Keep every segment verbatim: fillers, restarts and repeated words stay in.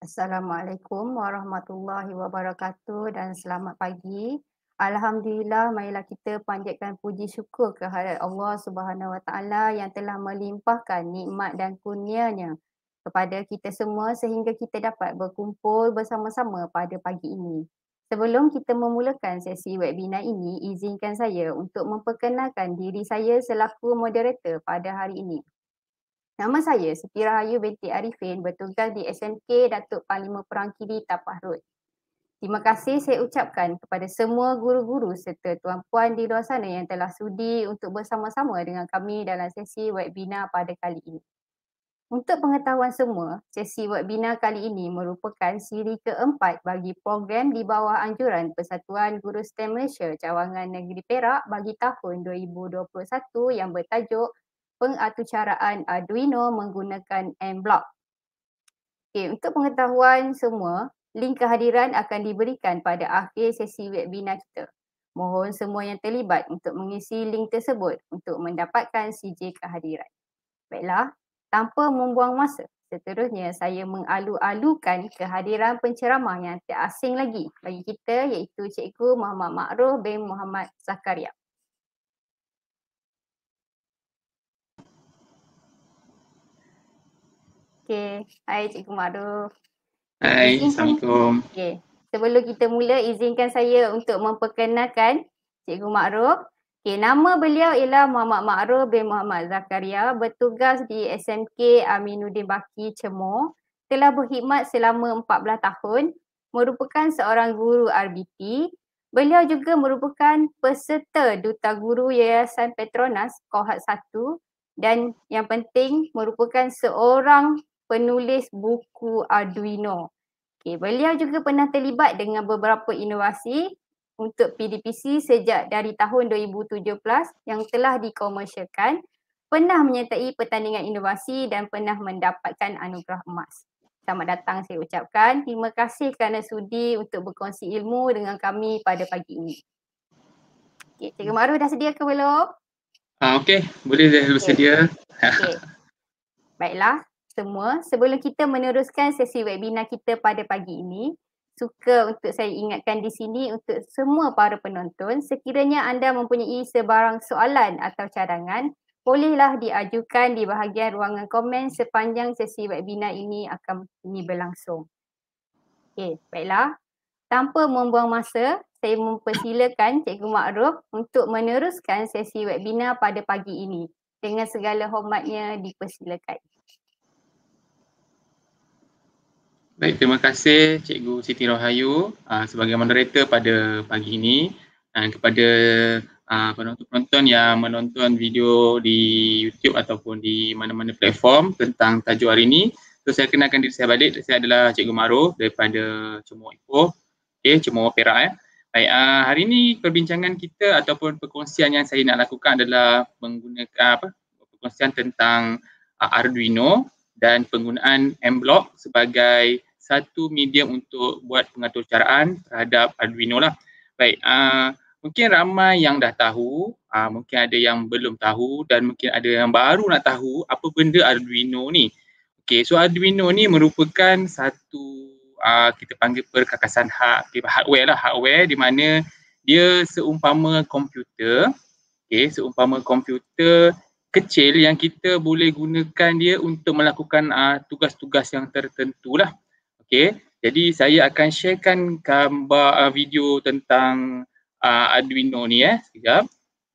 Assalamualaikum warahmatullahi wabarakatuh dan selamat pagi. Alhamdulillah, marilah kita panjatkan puji syukur kehadirat Allah Subhanahu Wa Taala yang telah melimpahkan nikmat dan kurnia-Nya kepada kita semua sehingga kita dapat berkumpul bersama-sama pada pagi ini. Sebelum kita memulakan sesi webinar ini, izinkan saya untuk memperkenalkan diri saya selaku moderator pada hari ini. Nama saya Siti Rahayu binti Arifin, bertugas di S M K Datuk Panglima Perang Kiri Tapah Rod. Terima kasih saya ucapkan kepada semua guru-guru serta tuan-puan di luar sana yang telah sudi untuk bersama-sama dengan kami dalam sesi webinar pada kali ini. Untuk pengetahuan semua, sesi webinar kali ini merupakan siri keempat bagi program di bawah anjuran Persatuan Guru STEM Malaysia Cawangan Negeri Perak bagi tahun dua ribu dua puluh satu yang bertajuk Pengatucaraan Arduino menggunakan M-Block. Okay, untuk pengetahuan semua, link kehadiran akan diberikan pada akhir sesi webinar kita. Mohon semua yang terlibat untuk mengisi link tersebut untuk mendapatkan C J kehadiran. Baiklah, tanpa membuang masa, seterusnya saya mengalu-alukan kehadiran penceramah yang tak asing lagi bagi kita iaitu Cikgu Muhammad Ma'ruf bin Muhammad Zakaria. Okey, hai Cikgu Ma'ruf. Hai, Izinkan, Assalamualaikum. okey, sebelum kita mula, izinkan saya untuk memperkenalkan Cikgu Ma'ruf. Okey, nama beliau ialah Muhammad Ma'ruf bin Muhammad Zakaria, bertugas di S M K Aminuddin Baki, Cemor. Telah berkhidmat selama empat belas tahun, merupakan seorang guru R B T. Beliau juga merupakan peserta Duta Guru Yayasan Petronas Kohat satu dan yang penting merupakan seorang penulis buku Arduino. Okay, beliau juga pernah terlibat dengan beberapa inovasi untuk P D P C sejak dari tahun dua ribu tujuh belas yang telah dikomersialkan, pernah menyertai pertandingan inovasi dan pernah mendapatkan anugerah emas. Selamat datang saya ucapkan. Terima kasih kerana sudi untuk berkongsi ilmu dengan kami pada pagi ini. Okay, Cikgu Ma'ruf dah sedia ke belum? Ah, Okey, boleh dah bersedia. Okay. Baiklah semua, sebelum kita meneruskan sesi webinar kita pada pagi ini, suka untuk saya ingatkan di sini untuk semua para penonton, sekiranya anda mempunyai sebarang soalan atau cadangan, bolehlah diajukan di bahagian ruangan komen sepanjang sesi webinar ini akan ini berlangsung. Okey, baiklah. Tanpa membuang masa, saya mempersilakan Cikgu Ma'ruf untuk meneruskan sesi webinar pada pagi ini. Dengan segala hormatnya dipersilakan. Baik, terima kasih Cikgu Siti Rahayu uh, sebagai moderator pada pagi ini, dan kepada uh, penonton-penonton yang menonton video di YouTube ataupun di mana-mana platform tentang tajuk hari ini. So, saya kenalkan diri saya balik. Saya adalah Cikgu Ma'ruf daripada Cemor Ipoh, okay, Cemor Perak. Eh. Baik, uh, hari ini perbincangan kita ataupun perkongsian yang saya nak lakukan adalah menggunakan apa? Perkongsian tentang uh, Arduino dan penggunaan M-Block sebagai satu medium untuk buat pengatucaraan terhadap Arduino lah. Baik, uh, mungkin ramai yang dah tahu, uh, mungkin ada yang belum tahu dan mungkin ada yang baru nak tahu apa benda Arduino ni. Okey, so Arduino ni merupakan satu uh, kita panggil perkakasan hard, okay, hardware lah, hardware di mana dia seumpama komputer, okey, seumpama komputer kecil yang kita boleh gunakan dia untuk melakukan uh, tugas-tugas yang tertentu lah. Okey, jadi saya akan sharekan gambar uh, video tentang uh, Arduino ni eh, sekejap.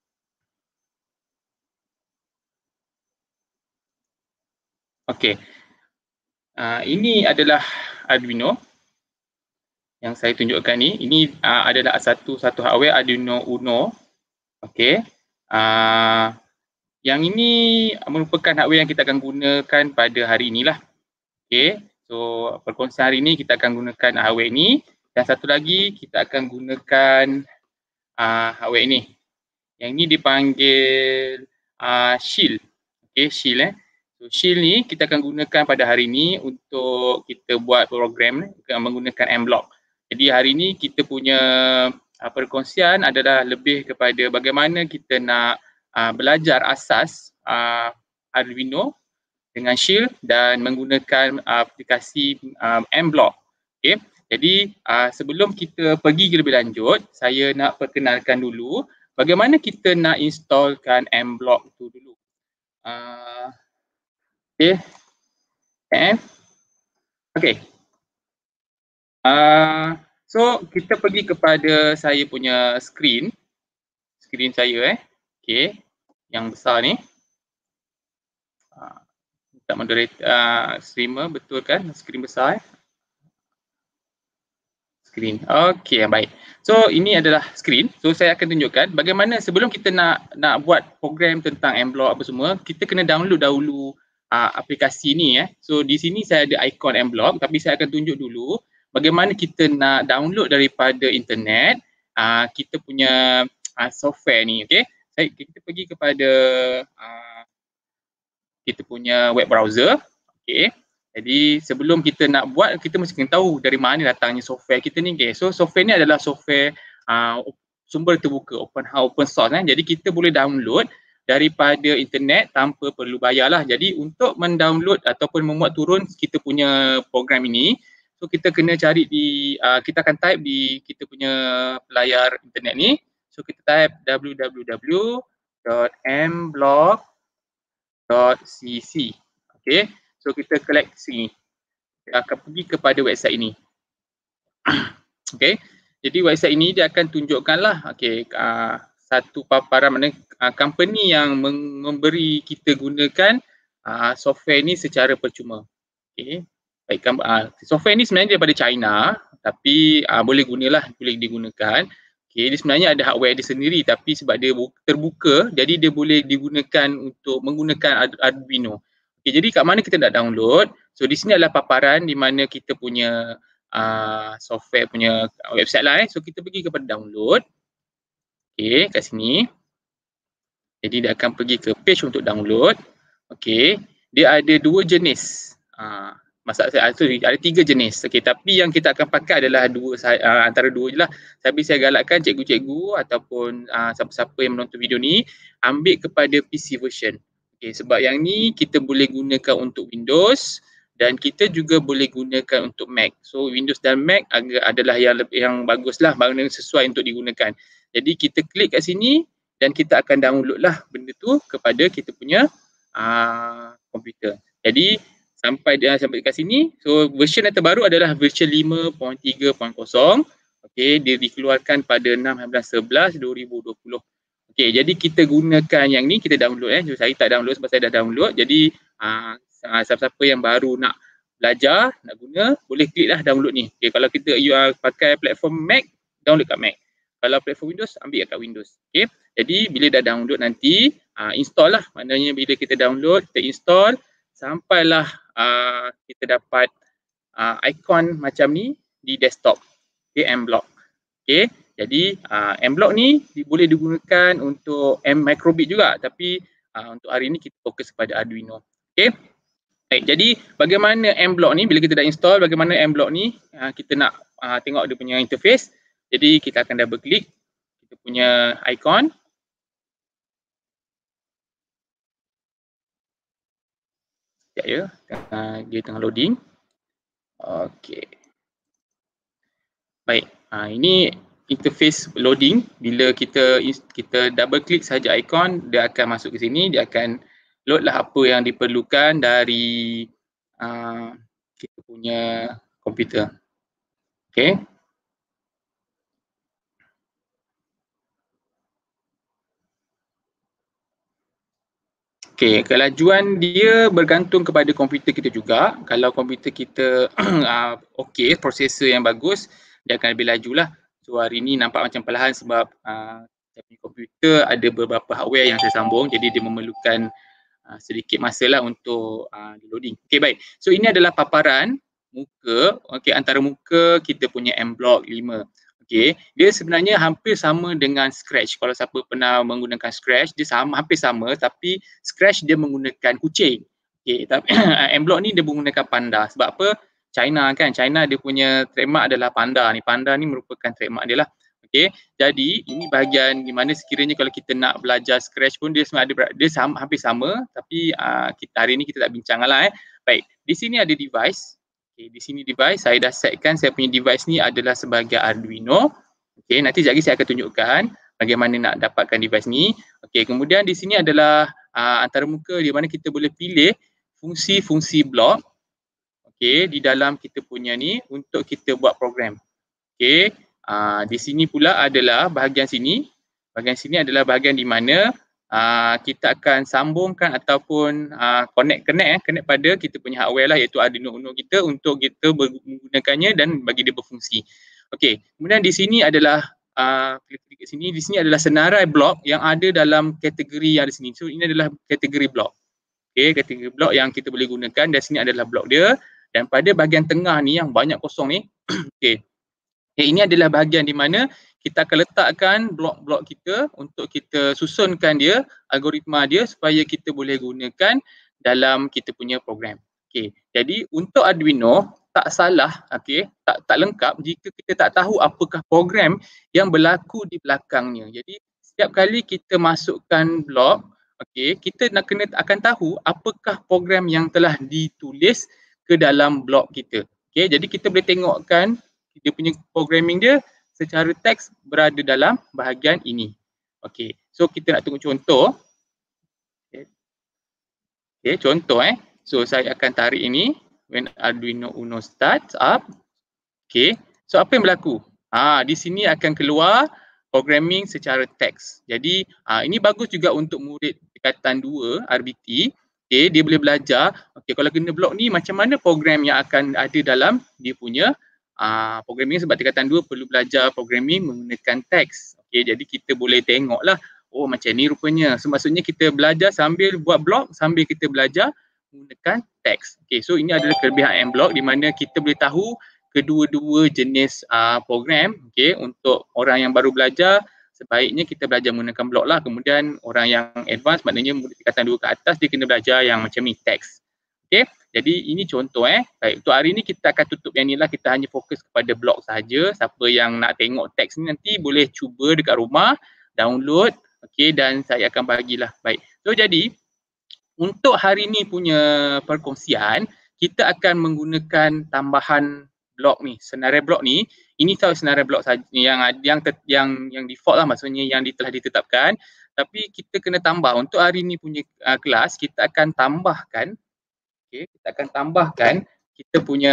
Okey, uh, ini adalah Arduino yang saya tunjukkan ni. Ini uh, adalah satu satu hardware Arduino Uno. Okey, uh, yang ini merupakan hardware yang kita akan gunakan pada hari inilah. Okey, so perkongsian hari ini kita akan gunakan hardware ini, dan satu lagi kita akan gunakan uh, hardware ini. Yang ini dipanggil uh, Shield. Okey, Shield eh. So Shield ni kita akan gunakan pada hari ini untuk kita buat program menggunakan M-Block. Jadi hari ini kita punya uh, perkongsian adalah lebih kepada bagaimana kita nak uh, belajar asas uh, Arduino dengan Shield dan menggunakan aplikasi uh, M-Block. Okay. Jadi uh, sebelum kita pergi lebih lanjut, saya nak perkenalkan dulu bagaimana kita nak installkan M-Block tu dulu. Uh, okay. And, okay. Uh, so kita pergi kepada saya punya screen. Screen saya eh. Okay. Yang besar ni. Uh, tak moderator, uh, streamer betul kan? Screen besar eh. Screen. Okey, baik. So ini adalah screen. So saya akan tunjukkan bagaimana sebelum kita nak nak buat program tentang M-Block apa semua, kita kena download dahulu uh, aplikasi ni eh. So di sini saya ada ikon M-Block, tapi saya akan tunjuk dulu bagaimana kita nak download daripada internet uh, kita punya uh, software ni, okey. Saya kita pergi kepada uh, kita punya web browser, okey. Jadi sebelum kita nak buat, kita mesti kena tahu dari mana datangnya software kita ni. Okay. So software ni adalah software uh, sumber terbuka, open house, open source. Eh. Jadi kita boleh download daripada internet tanpa perlu bayar lah. Jadi untuk mendownload ataupun memuat turun kita punya program ini, so kita kena cari di, uh, kita akan type di kita punya layar internet ni. So kita type w w w dot m block dot c c. Okay. So kita klik sini. Kita akan pergi kepada website ini. Okay. Jadi website ini dia akan tunjukkanlah okay, uh, satu paparan mana uh, company yang memberi kita gunakan uh, software ini secara percuma. Okay. Baik, uh, software ini sebenarnya daripada China tapi uh, boleh gunalah, boleh digunakan. Okay, dia sebenarnya ada hardware dia sendiri tapi sebab dia terbuka jadi dia boleh digunakan untuk menggunakan Arduino. Okay, jadi kat mana kita nak download? So di sini adalah paparan di mana kita punya uh, software punya website lah eh. So kita pergi kepada download. Okay, kat sini. Jadi dia akan pergi ke page untuk download. Okay, dia ada dua jenis. Uh, Masalah saya sorry, ada tiga jenis. Okay, tapi yang kita akan pakai adalah dua uh, antara dua je lah. Tapi saya galakkan cikgu-cikgu ataupun uh, siapa-siapa yang menonton video ni ambil kepada P C version. Okay, sebab yang ni kita boleh gunakan untuk Windows dan kita juga boleh gunakan untuk Mac. So Windows dan Mac adalah yang lebih, yang baguslah, benda sesuai untuk digunakan. Jadi kita klik kat sini dan kita akan download lah benda tu kepada kita punya uh, komputer. Jadi sampai dia sampai kat sini, so version yang terbaru adalah version lima titik tiga titik kosong. Okay, dia dikeluarkan pada enam belas sebelas dua ribu dua puluh. Okay, jadi kita gunakan yang ni, kita download eh. So, saya tak download sebab saya dah download. Jadi uh, siapa-siapa yang baru nak belajar, nak guna, boleh klik lah download ni. Okay, kalau kita you are pakai platform Mac, download kat Mac. Kalau platform Windows, ambil kat Windows. Okay, jadi bila dah download nanti, uh, install lah. Maknanya bila kita download, kita install, sampailah uh, kita dapat uh, ikon macam ni di desktop. Okay, M-Block. Okay. Jadi uh, M-Block ni boleh digunakan untuk M microbit juga, tapi uh, untuk hari ini kita fokus kepada Arduino. Okay. Baik, jadi bagaimana M-Block ni, bila kita dah install, bagaimana M-Block ni, uh, kita nak uh, tengok dia punya interface. Jadi kita akan double klik kita punya icon. Sekejap ya, uh, dia tengah loading. Okay. Baik, uh, ini interface loading. Bila kita kita double klik saja ikon, dia akan masuk ke sini, dia akan load lah apa yang diperlukan dari uh, kita punya komputer. Okay. Okay, kelajuan dia bergantung kepada komputer kita juga. Kalau komputer kita uh, okay, prosesor yang bagus, dia akan lebih laju lah. So hari ni nampak macam perlahan sebab uh, komputer ada beberapa hardware yang saya sambung, jadi dia memerlukan uh, sedikit masa lah untuk uh, loading. Okay, baik. So ini adalah paparan muka, okay, antara muka kita punya M-Block lima. Okay, dia sebenarnya hampir sama dengan Scratch. Kalau siapa pernah menggunakan Scratch, dia sama, hampir sama, tapi Scratch dia menggunakan kucing. Okay, tapi M-Block ni dia menggunakan panda. Sebab apa? China kan, China dia punya trademark adalah panda ni. Panda ni merupakan trademark dia lah. Okey, jadi ini bahagian di mana sekiranya kalau kita nak belajar Scratch pun dia sebenarnya ada dia sama, hampir sama, tapi uh, kita hari ni kita tak bincang lah eh. Baik, di sini ada device. Okey, di sini device saya dah setkan saya punya device ni adalah sebagai Arduino. Okey, nanti sekejap lagi saya akan tunjukkan bagaimana nak dapatkan device ni. Okey, kemudian di sini adalah uh, antara muka di mana kita boleh pilih fungsi-fungsi blok. Okey, di dalam kita punya ni untuk kita buat program. Okey, uh, di sini pula adalah bahagian sini. Bahagian sini adalah bahagian di mana uh, kita akan sambungkan ataupun uh, connect connect eh connect pada kita punya hardware lah, iaitu Arduino Uno kita untuk kita menggunakannya dan bagi dia berfungsi. Okey, kemudian di sini adalah uh, klik-klik kat sini, di sini adalah senarai blok yang ada dalam kategori yang ada sini. So ini adalah kategori blok. Okey, kategori blok yang kita boleh gunakan dan sini adalah blok dia. Dan pada bahagian tengah ni yang banyak kosong ni, okey. Okay, ini adalah bahagian di mana kita akan letakkan blok-blok kita untuk kita susunkan dia, algoritma dia supaya kita boleh gunakan dalam kita punya program. Okey, jadi untuk Arduino tak salah, okey, tak tak lengkap jika kita tak tahu apakah program yang berlaku di belakangnya. Jadi setiap kali kita masukkan blok, okey, kita nak kena akan tahu apakah program yang telah ditulis ke dalam blok kita. Okey, jadi kita boleh tengokkan dia punya programming dia secara teks berada dalam bahagian ini. Okey, so kita nak tengok contoh. Okey, okay, contoh eh. So saya akan tarik ini when Arduino Uno starts up. Okey, so apa yang berlaku? Ah, di sini akan keluar programming secara teks. Jadi ah, ini bagus juga untuk murid tingkatan dua R B T. Okay, dia boleh belajar, okay, kalau kena blok ni macam mana program yang akan ada dalam dia punya uh, programming, sebab tingkatan dua perlu belajar programming menggunakan teks. Okay, jadi kita boleh tengok lah, oh macam ni rupanya. So maksudnya kita belajar sambil buat blok, sambil kita belajar menggunakan teks. Okay, so ini adalah kelebihan M-Block di mana kita boleh tahu kedua-dua jenis uh, program. Okay, untuk orang yang baru belajar, sebaiknya kita belajar menggunakan blok lah. Kemudian orang yang advance, maknanya murid tingkatan dua ke atas, dia kena belajar yang macam ni, teks. Okay, jadi ini contoh eh. Baik, untuk hari ni kita akan tutup yang ni lah. Kita hanya fokus kepada blok sahaja. Siapa yang nak tengok teks ni nanti boleh cuba dekat rumah, download. Okay, dan saya akan bagilah. Baik, so jadi untuk hari ni punya perkongsian, kita akan menggunakan tambahan blok ni, senarai blok ni. Ini tahu senarai blok saja yang yang yang yang default lah, maksudnya yang telah ditetapkan, tapi kita kena tambah. Untuk hari ni punya uh, kelas kita akan tambahkan, okey, kita akan tambahkan kita punya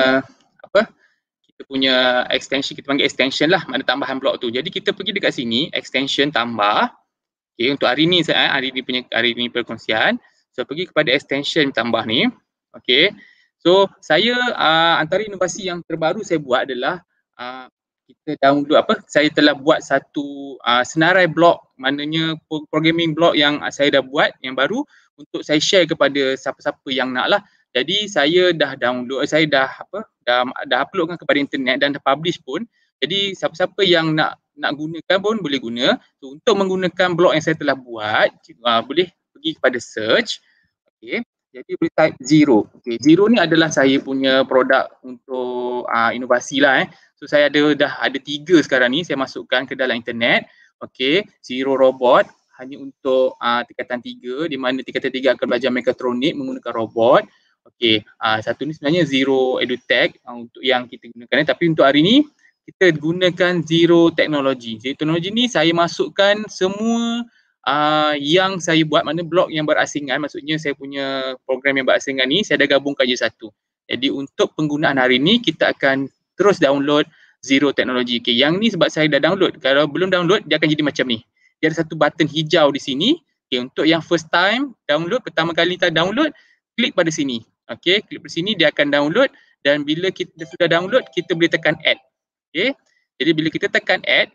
apa? Kita punya extension, kita panggil extension lah, mana tambahan blok tu. Jadi kita pergi dekat sini, extension tambah. Okey, untuk hari ni saya hari ni punya hari ni perkongsian, so pergi kepada extension tambah ni. Okey. So saya uh, antara inovasi yang terbaru saya buat adalah uh, kita download apa, saya telah buat satu uh, senarai blok, maknanya programming blok yang saya dah buat yang baru untuk saya share kepada siapa-siapa yang nak lah. Jadi saya dah download, saya dah apa, dah dah uploadkan kepada internet dan dah publish pun. Jadi siapa-siapa yang nak nak gunakan pun boleh guna. So, untuk menggunakan blok yang saya telah buat, uh, boleh pergi kepada search. Okey. Jadi boleh type Zero. Okay, Zero ni adalah saya punya produk untuk uh, inovasi lah eh. So saya ada dah ada tiga sekarang ni saya masukkan ke dalam internet. Okay, Zero robot hanya untuk uh, tingkatan tiga, di mana tingkatan tiga akan belajar mekatronik menggunakan robot. Okay, uh, satu ni sebenarnya Zero EduTech uh, untuk yang kita gunakan, tapi untuk hari ni kita gunakan Zero Technology. Zero Technology ni saya masukkan semua Uh, yang saya buat, mana blok yang berasingan, maksudnya saya punya program yang berasingan ni saya dah gabungkan je satu. Jadi untuk penggunaan hari ni kita akan terus download Zero Technology. Okay, yang ni sebab saya dah download, kalau belum download dia akan jadi macam ni. Dia ada satu button hijau di sini. Okay, untuk yang first time download, pertama kali kita download, klik pada sini. Okay, klik pada sini dia akan download, dan bila kita sudah download kita boleh tekan add. Okay, jadi bila kita tekan add,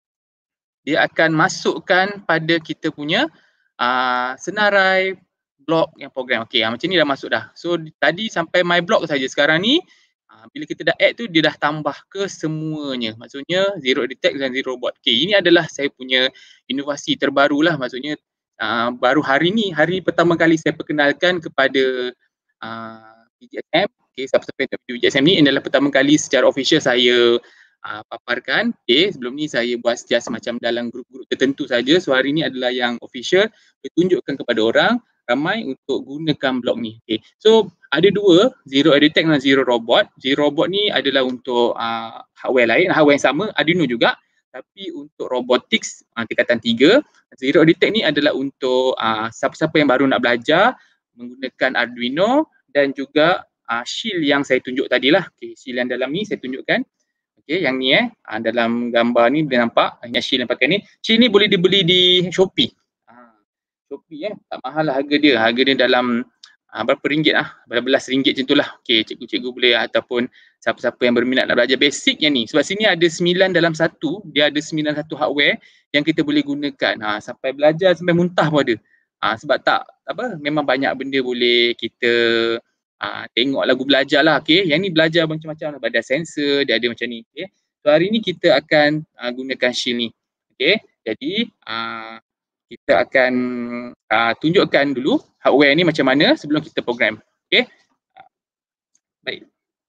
dia akan masukkan pada kita punya uh, senarai blok yang program. Okey, uh, macam ni dah masuk dah. So tadi sampai my block saja. Sekarang ni uh, bila kita dah add tu dia dah tambah ke semuanya. Maksudnya Zero EduTech dan Zero Robot. Okey, ini adalah saya punya inovasi terbaru lah. Maksudnya uh, baru hari ni, hari pertama kali saya perkenalkan kepada uh, P G S M. Okey, siapa-siapa yang tahu P G S M ni, ini adalah pertama kali secara official saya uh, paparkan. Okay, sebelum ni saya buat just macam dalam grup-grup tertentu saja. So hari ni adalah yang official, ditunjukkan kepada orang ramai untuk gunakan blog ni. Okay. So ada dua, Zero EduTech dan Zero Robot. Zero Robot ni adalah untuk uh, hardware lain, hardware yang sama, Arduino juga. Tapi untuk robotics uh, tingkatan tiga, Zero EduTech ni adalah untuk uh, siapa-siapa yang baru nak belajar menggunakan Arduino dan juga uh, shield yang saya tunjuk tadi lah. Okay, shield yang dalam ni saya tunjukkan. Okay, yang ni eh, uh, dalam gambar ni boleh nampak, yang shield yang pakai ni. Shield ni boleh dibeli di Shopee. Shopee eh, tak mahal lah harga dia. Harga dia dalam uh, berapa ringgit lah, berapa belas ringgit macam tu lah. Okay, cikgu-cikgu boleh ataupun siapa-siapa yang berminat nak belajar basic yang ni. Sebab sini ada sembilan dalam satu, dia ada sembilan satu hardware yang kita boleh gunakan. Ha, sampai belajar, sampai muntah pun ada. Ha, sebab tak, apa, memang banyak benda boleh kita uh, tengok lagu belajar lah. Okay, yang ni belajar macam-macam lah. Ada sensor, dia ada macam ni. Okay. So hari ni kita akan uh, gunakan shield ni. Okay, jadi uh, kita akan uh, tunjukkan dulu hardware ni macam mana sebelum kita program. Okey. Uh, baik.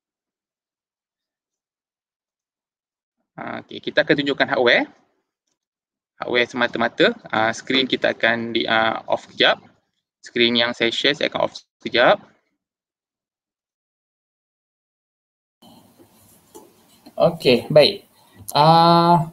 Uh, Okey, kita akan tunjukkan hardware. Hardware semata-mata. Uh, skrin kita akan di uh, off kejap. Skrin yang saya share saya akan off kejap. Okey, baik. Uh,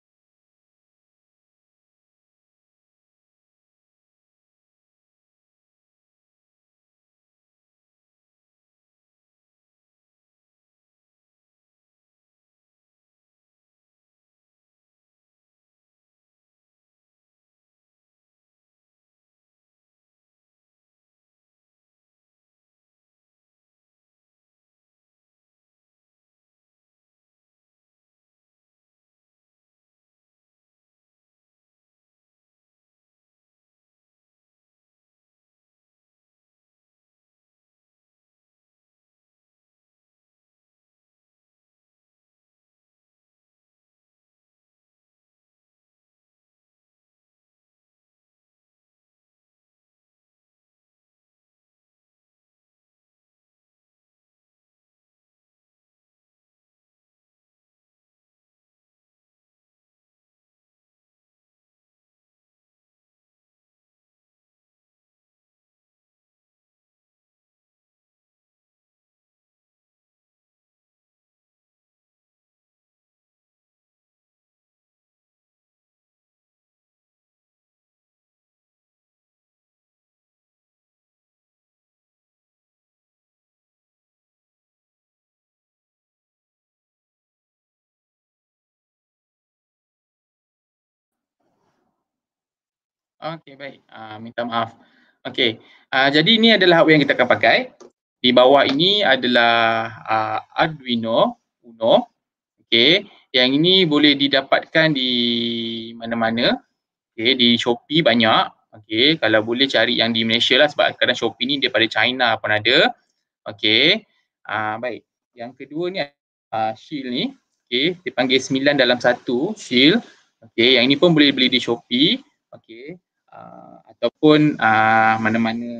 Okey, baik. Uh, minta maaf. Okey, uh, jadi ini adalah hardware yang kita akan pakai. Di bawah ini adalah uh, Arduino Uno. Okey, yang ini boleh didapatkan di mana-mana. Okey, di Shopee banyak. Okey, kalau boleh cari yang di Malaysia lah sebab kadang Shopee ni daripada China pun ada. Okey, uh, baik. Yang kedua ni uh, shield ni. Okey, dipanggil sembilan dalam satu shield. Okey, yang ini pun boleh beli di Shopee. Okey. Uh, ataupun uh, mana-mana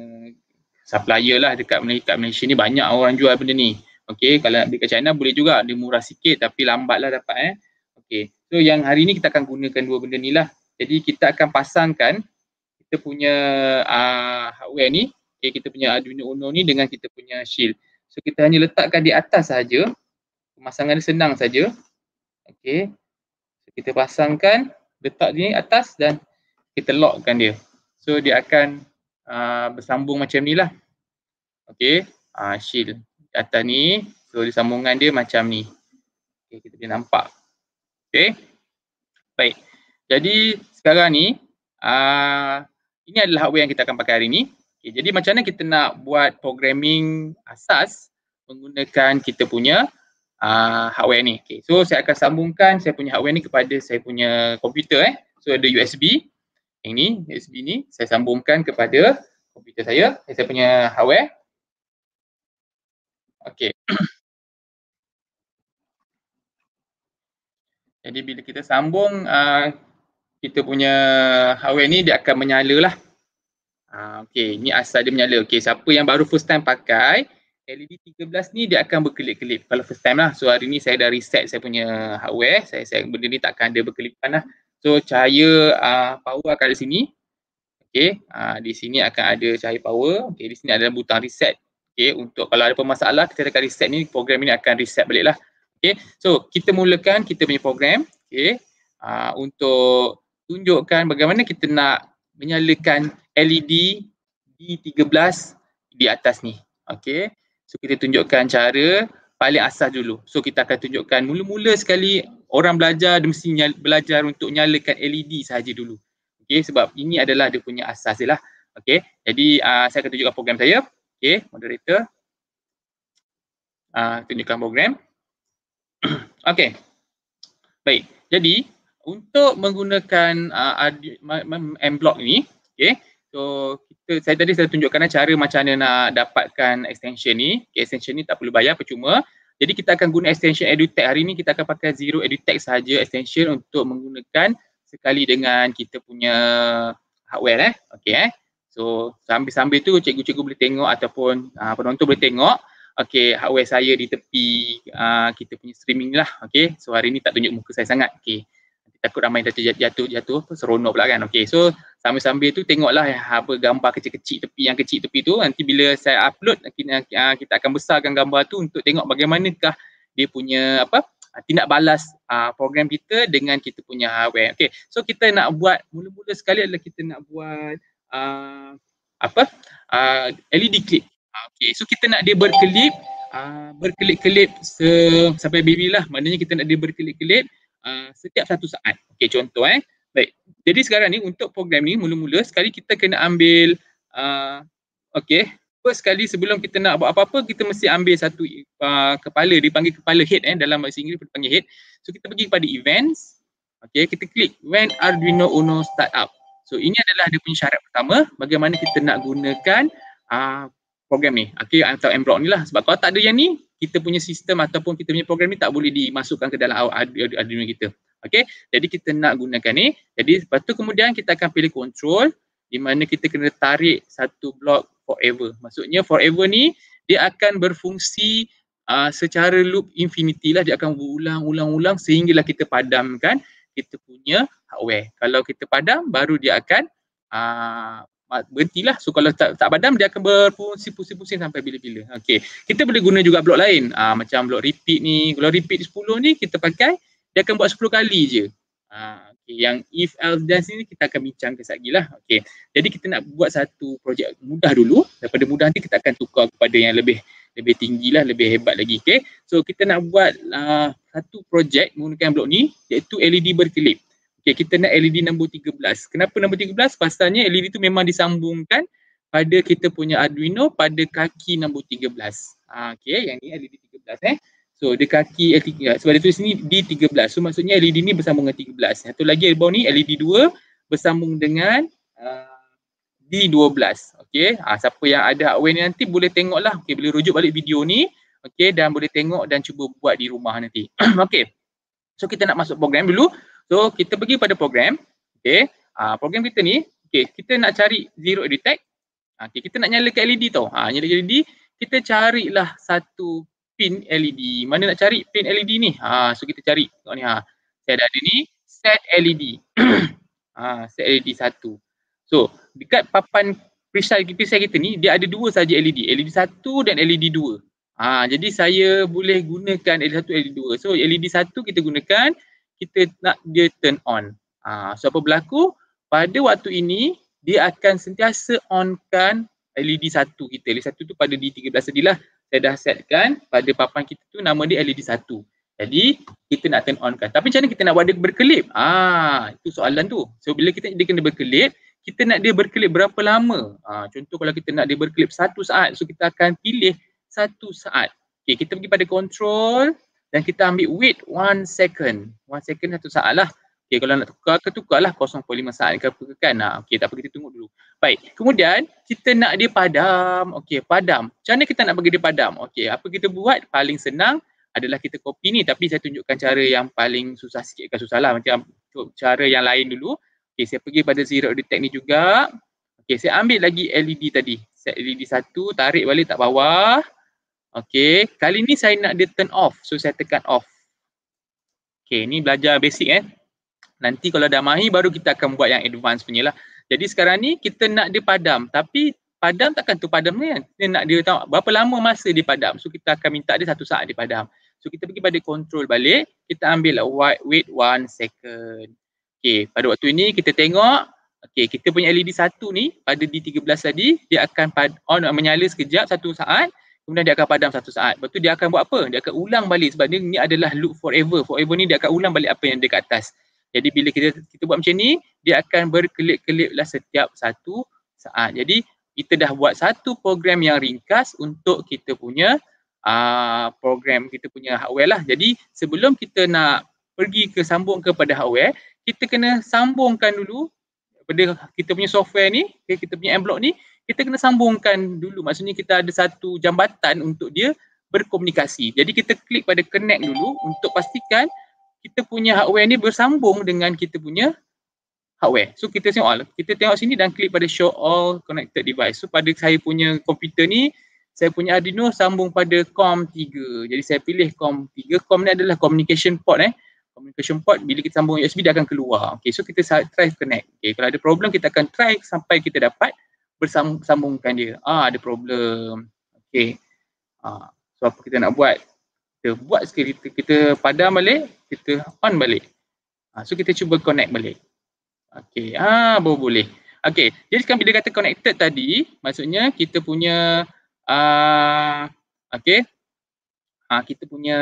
supplier lah dekat Malaysia, Malaysia ni banyak orang jual benda ni. Okey, kalau nak beli kat China boleh juga, dia murah sikit tapi lambatlah dapat eh. Okey. So yang hari ni kita akan gunakan dua benda ni lah. Jadi kita akan pasangkan kita punya uh, hardware ni, okay, kita punya Arduino Uno ni dengan kita punya shield. So kita hanya letakkan di atas saja. Pemasangan dia senang saja. Okey. So, kita pasangkan, letak di atas dan kita lockkan dia. So dia akan uh, bersambung macam ni lah. Okey, uh, shield di atas ni. So disambungan dia macam ni. Okay, kita boleh nampak. Okey, baik. Jadi sekarang ni, uh, ini adalah hardware yang kita akan pakai hari ni. Okay, jadi macam mana kita nak buat programming asas menggunakan kita punya uh, hardware ni. Okay, so saya akan sambungkan saya punya hardware ni kepada saya punya komputer eh. So ada U S B. Yang ni, U S B ni saya sambungkan kepada komputer saya, saya punya hardware. Okey. Jadi bila kita sambung uh, kita punya hardware ni, dia akan menyala lah. Uh, Okey, ni asal dia menyala. Okey, siapa yang baru first time pakai, L E D tiga belas ni dia akan berkelip-kelip kalau first time lah. So hari ni saya dah reset saya punya hardware. Saya, saya benda ni takkan ada berkelipan lah. So cahaya uh, power akan ada sini. Okey, uh, di sini akan ada cahaya power. Okey, di sini ada butang reset. Okey, untuk kalau ada permasalah kita akan reset ni, program ni akan reset balik lah. Okey, so kita mulakan kita punya program. Okey, uh, untuk tunjukkan bagaimana kita nak menyalakan L E D D tiga belas di atas ni. Okey, so kita tunjukkan cara paling asas dulu. So kita akan tunjukkan mula-mula sekali orang belajar dia mesti belajar untuk nyalakan L E D sahaja dulu. Okey, sebab ini adalah dia punya asas dia lah. Okey, jadi uh, saya akan tunjukkan program saya. Okey, moderator. Uh, tunjukkan program. Okey. Baik, jadi untuk menggunakan uh, M-Block ni, okey. So kita, saya tadi saya tunjukkan cara macam mana nak dapatkan extension ni. Okay, extension ni tak perlu bayar, percuma. Jadi kita akan guna extension EduTech. Hari ni kita akan pakai Zero EduTech sahaja extension untuk menggunakan sekali dengan kita punya hardware eh. Okey eh. So sambil-sambil tu cikgu-cikgu boleh tengok ataupun uh, penonton boleh tengok okey hardware saya di tepi uh, kita punya streaming lah. Okey. So hari ni tak tunjuk muka saya sangat. Okey. Takut ramai jatuh-jatuh seronok pula kan. Okey. So sambil-sambil tu tengoklah apa gambar kecil-kecil tepi yang kecil tepi tu. Nanti bila saya upload kita, uh, kita akan besarkan gambar tu untuk tengok bagaimanakah dia punya apa tindak balas uh, program kita dengan kita punya hardware. Okey, so kita nak buat mula-mula sekali adalah kita nak buat uh, apa uh, L E D clip. Uh, Okey, so kita nak dia berkelip, uh, berkelip-kelip se sampai baby lah. Maknanya kita nak dia berkelip-kelip uh, setiap satu saat. Okey, contoh eh. Baik. Jadi sekarang ni untuk program ni mula-mula sekali kita kena ambil uh, okey. First sekali sebelum kita nak buat apa-apa kita mesti ambil satu uh, kepala, dipanggil kepala head eh dalam bahasa Inggeris dipanggil head. So kita pergi kepada events. Okey, kita klik when Arduino Uno start up. So ini adalah dia punya syarat pertama bagaimana kita nak gunakan uh, program ni. Okey, atau M-Block ni lah. Sebab kalau tak ada yang ni, kita punya sistem ataupun kita punya program ni tak boleh dimasukkan ke dalam Arduino kita. Okey, jadi kita nak gunakan ni. Jadi lepas tu kemudian kita akan pilih control di mana kita kena tarik satu blok forever. Maksudnya forever ni dia akan berfungsi uh, secara loop infinity lah. Dia akan berulang-ulang-ulang sehinggalah kita padamkan kita punya hardware. Kalau kita padam baru dia akan uh, berhentilah. So kalau tak, tak padam dia akan berfungsi pusing-pusing sampai bila-bila. Okey. Kita boleh guna juga blok lain. Uh, macam blok repeat ni. Kalau repeat sepuluh ni kita pakai dia akan buat sepuluh kali je. Uh, okay. Yang if else then ni kita akan bincang ke lagi lah. Okey. Jadi kita nak buat satu projek mudah dulu. Daripada mudah nanti kita akan tukar kepada yang lebih lebih tinggi lah, lebih hebat lagi. Okey. So kita nak buat uh, satu projek menggunakan blok ni iaitu L E D berkelip. Okey, kita nak L E D nombor tiga belas. Kenapa nombor tiga belas? Pasalnya L E D tu memang disambungkan pada kita punya Arduino pada kaki nombor tiga belas. Uh, Okey, yang ni L E D tiga belas eh. So dia kaki L E D, sebab dia tulis sini D tiga belas. So maksudnya L E D ni bersambung dengan tiga belas. Satu lagi di bawah ni L E D dua bersambung dengan uh, D dua belas. Okey, ha, siapa yang ada hardware ni nanti boleh tengoklah. Okey, boleh rujuk balik video ni. Okey, dan boleh tengok dan cuba buat di rumah nanti. Okey. So kita nak masuk program dulu. So kita pergi pada program. Okey, ha, program kita ni, okey, kita nak cari Zero EduTech. Ha, okay, kita nak nyalakan L E D tau. Ha, nyalakan L E D, kita carilah satu pin L E D. Mana nak cari pin L E D ni? Ha, so kita cari. Tengok ni ha. Saya dah ada ni set L E D. ha, set L E D satu. So dekat papan perisai perisai kita ni dia ada dua saja L E D. L E D satu dan L E D dua. Ha, jadi saya boleh gunakan L E D satu, L E D dua. So L E D satu kita gunakan, kita nak dia turn on. Ha, so apa berlaku? Pada waktu ini dia akan sentiasa onkan L E D satu kita. L E D satu tu pada D tiga belas tadilah. Saya dah setkan pada papan kita tu nama dia L E D satu. Jadi kita nak turn on kan. Tapi macam mana kita nak buat dia berkelip? Ah, itu soalan tu. So bila kita dia kena berkelip, kita nak dia berkelip berapa lama? Ah, contoh kalau kita nak dia berkelip satu saat, so kita akan pilih satu saat. Okey, kita pergi pada control dan kita ambil wait one second. One second satu saat lah. Okey, kalau nak tukar ke tukarlah kosong perpuluhan lima saat ke apa ke kan. Nah, okey, tak apa, kita tunggu dulu. Baik, kemudian kita nak dia padam. Okey, padam. Macam mana kita nak bagi dia padam? Okey, apa kita buat? Paling senang adalah kita copy ni, tapi saya tunjukkan cara yang paling susah sikit, kan susah lah. Macam cara yang lain dulu. Okey, saya pergi pada Zero EduTech ni juga. Okey, saya ambil lagi L E D tadi. Set L E D satu, tarik balik tak bawah. Okey, kali ni saya nak dia turn off. So saya tekan off. Okey, ni belajar basic eh. Nanti kalau dah mahir baru kita akan buat yang advance punya lah. Jadi sekarang ni kita nak dia padam. Tapi padam takkan tu padam ni kan. Kita nak dia tahu berapa lama masa dia padam. So kita akan minta dia satu saat dia padam. So kita pergi pada control balik. Kita ambil wait one second. Okey, pada waktu ini kita tengok. Okey, kita punya L E D satu ni pada D tiga belas tadi. Dia akan on menyala sekejap satu saat. Kemudian dia akan padam satu saat. Lepas tu dia akan buat apa? Dia akan ulang balik sebab dia ni adalah loop forever. Forever ni dia akan ulang balik apa yang ada kat atas. Jadi bila kita kita buat macam ni, dia akan berkelip-kelip lah setiap satu saat. Jadi kita dah buat satu program yang ringkas untuk kita punya uh, program kita punya hardware lah. Jadi sebelum kita nak pergi ke sambung kepada hardware, kita kena sambungkan dulu pada kita punya software ni, kita punya M-Block ni, kita kena sambungkan dulu. Maksudnya kita ada satu jambatan untuk dia berkomunikasi. Jadi kita klik pada connect dulu untuk pastikan kita punya hardware ni bersambung dengan kita punya hardware. So kita tengok all. Kita tengok sini dan klik pada show all connected device. So pada saya punya komputer ni, saya punya Arduino sambung pada COM tiga. Jadi saya pilih COM tiga. COM ni adalah communication port eh. Communication port bila kita sambung U S B dia akan keluar. Okay, so kita try connect. Okay, kalau ada problem kita akan try sampai kita dapat bersambungkan dia. Ah, ada problem. Okay. Ah, so apa kita nak buat? Kita buat sekali, kita, kita padam balik, kita on balik. Ah, so kita cuba connect balik. Okay, ah, baru boleh. Okay, jadi sekarang bila kata connected tadi, maksudnya kita punya, uh, okay, ah, kita punya,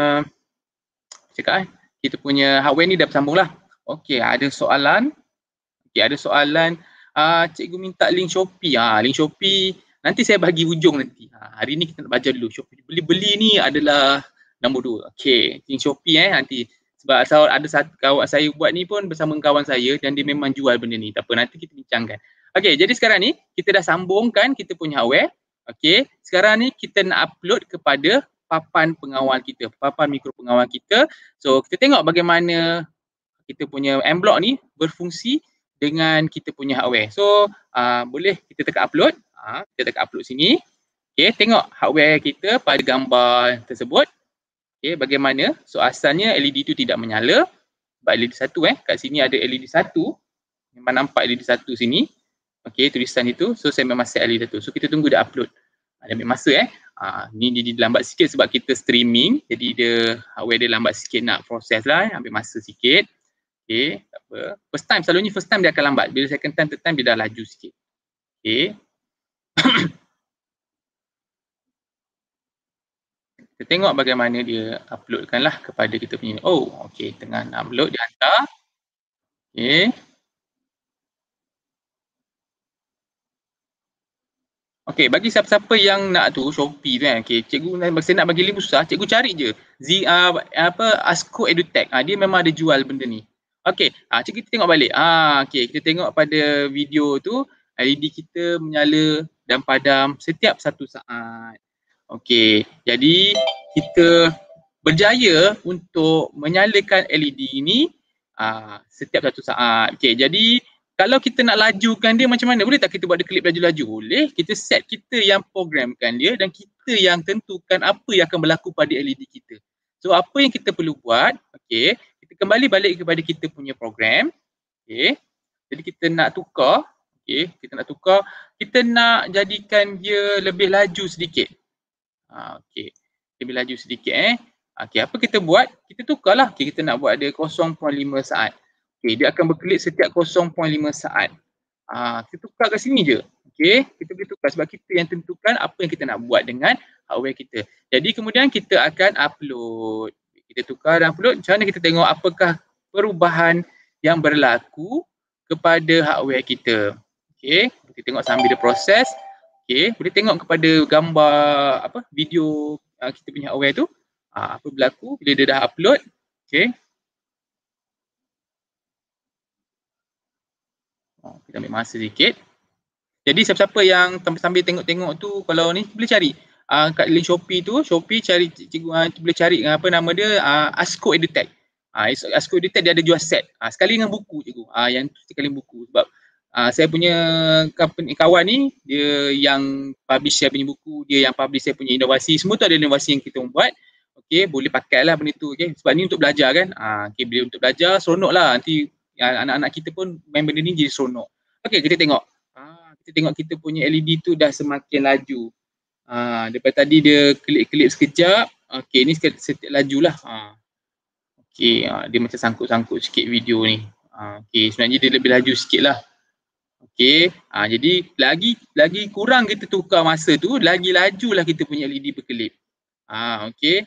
cakap eh, kita punya hardware ni dah bersambung lah. Okay, ada soalan. Okay, ada soalan. Uh, cikgu minta link Shopee. Ha, link Shopee nanti saya bagi hujung nanti. Ha, hari ni kita nak baca dulu. Shopee beli-beli ni adalah nombor dua. Okay, link Shopee eh nanti. Sebab asal ada satu kawan saya buat ni pun bersama kawan saya dan dia memang jual benda ni. Tak apa, nanti kita bincangkan. Okay, jadi sekarang ni kita dah sambungkan kita punya hardware. Okay, sekarang ni kita nak upload kepada papan pengawal kita, papan mikro pengawal kita. So kita tengok bagaimana kita punya M-Block ni berfungsi dengan kita punya hardware. So uh, boleh kita tekan upload. Uh, kita tekan upload sini. Okay, tengok hardware kita pada gambar tersebut. Okay, bagaimana? So asalnya L E D tu tidak menyala. Sebab L E D satu eh. Kat sini ada L E D satu. Memang nampak L E D satu sini. Okay, tulisan itu. So saya memang set L E D satu. So kita tunggu dia upload. Dia ambil masa eh. Uh, ni dia lambat sikit sebab kita streaming. Jadi dia hardware dia lambat sikit nak proses lah. Eh. Ambil masa sikit. Okay, tak apa. First time, selalunya first time dia akan lambat. Bila second time, third time dia dah laju sikit. Okay. Kita tengok bagaimana dia uploadkan lah kepada kita punya. Oh, okay. Tengah nak upload, dia hantar. Okay. Okay, bagi siapa-siapa yang nak tu, Shopee tu kan. Okay, cikgu saya nak bagi link susah, cikgu cari je. Z, uh, apa, ASCO EduTech. Uh, dia memang ada jual benda ni. Okey, ah cikgu kita tengok balik. Ah okey, kita tengok pada video tu L E D kita menyala dan padam setiap satu saat. Okey, jadi kita berjaya untuk menyalakan L E D ini ah setiap satu saat. Okey, jadi kalau kita nak lajukan dia macam mana? Boleh tak kita buat dia klip laju-laju? Boleh. Kita set, kita yang programkan dia dan kita yang tentukan apa yang akan berlaku pada L E D kita. So apa yang kita perlu buat? Okey, kita kembali balik kepada kita punya program. Okay. Jadi kita nak tukar. Okay. Kita nak tukar. Kita nak jadikan dia lebih laju sedikit. Ha, okay. Lebih laju sedikit eh. Okay. Apa kita buat? Kita tukarlah. Okay. Kita nak buat dia kosong perpuluhan lima saat. Okay. Dia akan berkelip setiap kosong perpuluhan lima saat. Ha, kita tukar kat sini je. Okay. Kita boleh tukar sebab kita yang tentukan apa yang kita nak buat dengan hardware kita. Jadi kemudian kita akan upload. Kita tukar dan upload, macam mana kita tengok apakah perubahan yang berlaku kepada hardware kita. Okey, kita tengok sambil dia proses. Okey, boleh tengok kepada gambar apa video uh, kita punya hardware tu. Uh, apa berlaku bila dia dah upload. Okey. Oh, kita ambil masa sikit. Jadi siapa-siapa yang sambil tengok-tengok tu kalau ni boleh cari. Uh, kat link Shopee tu, Shopee cari cikgu uh, boleh cari apa nama dia uh, ASCO EduTech. Uh, ASCO EduTech dia ada jual set. Uh, sekali dengan buku cikgu. Uh, yang tu sekali buku sebab uh, saya punya company, kawan ni, dia yang publish saya punya buku, dia yang publish saya punya inovasi, semua tu ada inovasi yang kita buat. Okay, boleh pakai lah benda tu. Okay. Sebab ni untuk belajar kan. Uh, okay, bila untuk belajar, seronok lah. Nanti uh, anak-anak kita pun main benda ni jadi seronok. Okay, kita tengok. Uh, kita tengok kita punya L E D tu dah semakin laju. Uh, daripada tadi dia kelip-kelip sekejap. Okay, ni setiap laju lah. Uh. Okay, uh, dia macam sangkut-sangkut sikit video ni. Uh, okay, sebenarnya dia lebih laju sikit lah. Okay, uh, jadi lagi lagi kurang kita tukar masa tu, lagi lajulah kita punya L E D berkelip. Uh, okay.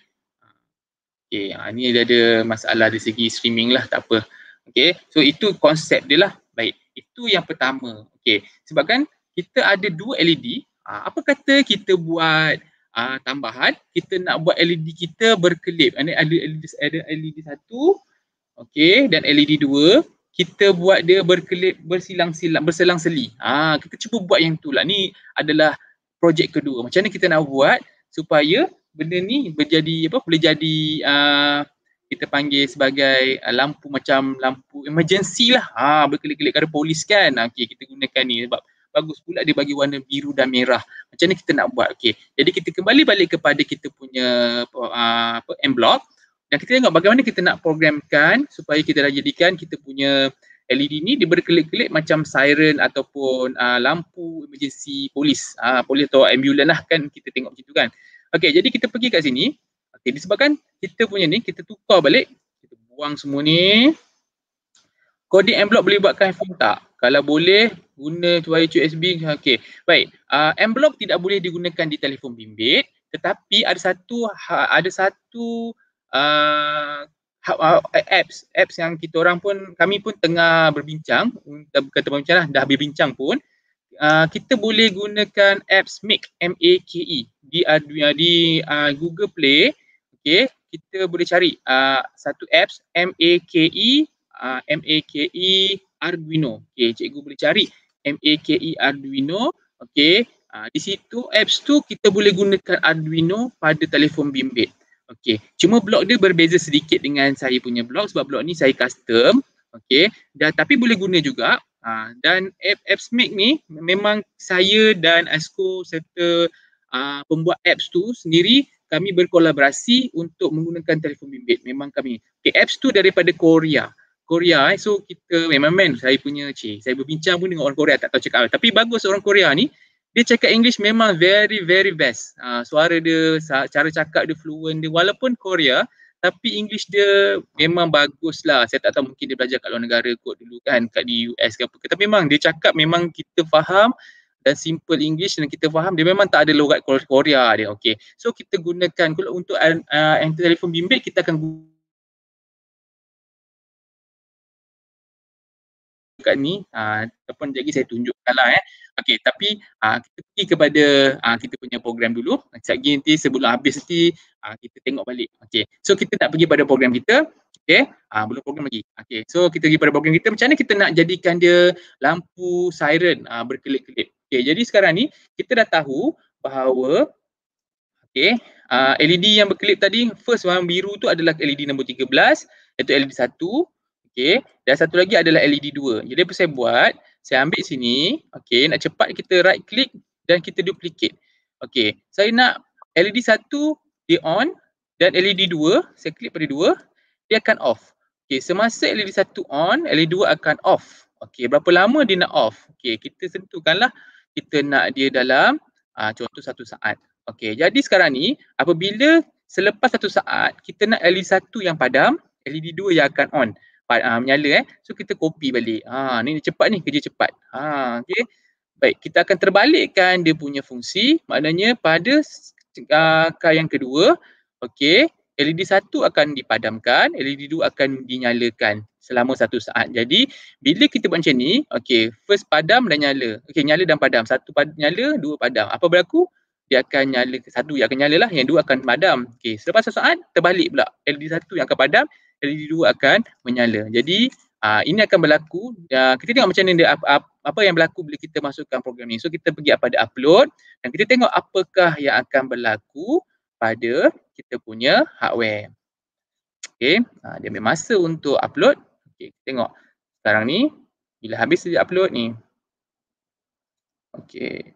Okay, ha, ni dia ada masalah dari segi streaming lah, tak apa. Okay, so itu konsep dia lah. Baik, itu yang pertama. Okay, sebab kan kita ada dua L E D, ha, apa kata kita buat ha, tambahan, kita nak buat L E D kita berkelip. Ada L E D, ada L E D satu, okay, dan L E D dua, kita buat dia berkelip, bersilang-silang, berselang-seli. Ha, kita cuba buat yang tu lah. Ni adalah projek kedua. Macam mana kita nak buat supaya benda ni berjadi apa, boleh jadi uh, kita panggil sebagai uh, lampu macam lampu emergency lah, ha, berkelip-kelip kat polis kan. Okey, kita gunakan ni sebab bagus pula dia bagi warna biru dan merah. Macam ni kita nak buat. Okey, jadi kita kembali balik kepada kita punya uh, apa, M-Block, dan kita tengok bagaimana kita nak programkan supaya kita dah jadikan kita punya L E D ni dia berkelip-kelip macam siren ataupun uh, lampu emergency polis, uh, polis atau ambulans lah kan, kita tengok macam tu kan. Okey, jadi kita pergi kat sini. Okey, disebabkan kita punya ni, kita tukar balik. Kita buang semua ni. Coding M-Block boleh buatkan handphone tak? Kalau boleh, guna wire U S B. Okey, baik. Uh, M-Block tidak boleh digunakan di telefon bimbit. Tetapi ada satu, ada satu uh, apps. Apps yang kita orang pun, kami pun tengah berbincang. Kata berbincang lah, dah berbincang pun. Uh, kita boleh gunakan apps Make, M A K E di, uh, di uh, Google Play. Okay, kita boleh cari uh, satu apps M A K E, uh, M A K E Arduino. Okay, cikgu boleh cari M A K E Arduino. Okay, uh, di situ apps tu kita boleh gunakan Arduino pada telefon bimbit. Okay, cuma blok dia berbeza sedikit dengan saya punya blok sebab blok ni saya custom. Okay, dan tapi boleh guna juga. Ha, dan app apps Make ni memang saya dan Asko serta uh, pembuat apps tu sendiri, kami berkolaborasi untuk menggunakan telefon bimbit. Memang kami. Okay, apps tu daripada Korea. Korea eh. So kita memang man, saya punya cik. Saya berbincang pun dengan orang Korea, tak tahu cakap apa. Tapi bagus orang Korea ni, dia cakap English memang very very best. Uh, suara dia, cara cakap dia fluent dia, walaupun Korea, tapi English dia memang bagus lah. Saya tak tahu, mungkin dia belajar kat luar negara kot dulu kan, kat di U S ke apa. Tapi memang dia cakap memang kita faham dan simple English dan kita faham. Dia memang tak ada logat Korea dia. Okay, so kita gunakan untuk uh, telefon bimbit, kita akan guna kat ni. Uh, ataupun lagi saya tunjukkan lah eh. Okay, tapi uh, kita pergi kepada uh, kita punya program dulu. Sekejap lagi nanti sebelum habis nanti uh, kita tengok balik. Okay, so kita nak pergi pada program kita. Okay, uh, belum program lagi. Okay, so kita pergi pada program kita. Macam mana kita nak jadikan dia lampu siren uh, berkelip-kelip. Okay, jadi sekarang ni kita dah tahu bahawa okay, uh, L E D yang berkelip tadi, first warna biru tu adalah L E D nombor tiga belas, iaitu L E D satu. Okay, dan satu lagi adalah L E D dua. Jadi apa saya buat, saya ambil sini, okay, nak cepat kita right click dan kita duplicate. Okay, saya nak L E D satu dia on dan L E D dua, saya klik pada dua, dia akan off. Okay, semasa L E D satu on, L E D dua akan off. Okay, berapa lama dia nak off? Okay, kita tentukanlah kita nak dia dalam uh, contoh satu saat. Okay, jadi sekarang ni apabila selepas satu saat kita nak L E D satu yang padam, L E D dua yang akan on. Uh, menyala eh. So kita copy balik. Ha, ni cepat ni, kerja cepat. Ha, okey. Baik, kita akan terbalikkan dia punya fungsi. Maknanya pada uh, yang kedua, okey, L E D satu akan dipadamkan, L E D dua akan dinyalakan selama satu saat. Jadi bila kita buat macam ni, okey, first padam dan nyala. Okey, nyala dan padam. Satu pad nyala, dua padam. Apa berlaku? Dia akan nyala, satu yang akan nyala lah, yang dua akan padam. Okey, selepas satu saat terbalik pula. L E D satu yang akan padam, L E D dua akan menyala. Jadi uh, ini akan berlaku. Uh, kita tengok macam mana dia, apa, apa yang berlaku bila kita masukkan program ni. So kita pergi pada upload dan kita tengok apakah yang akan berlaku pada kita punya hardware. Okey, uh, dia ambil masa untuk upload. Okey, kita tengok sekarang ni bila habis dia upload ni. Okey.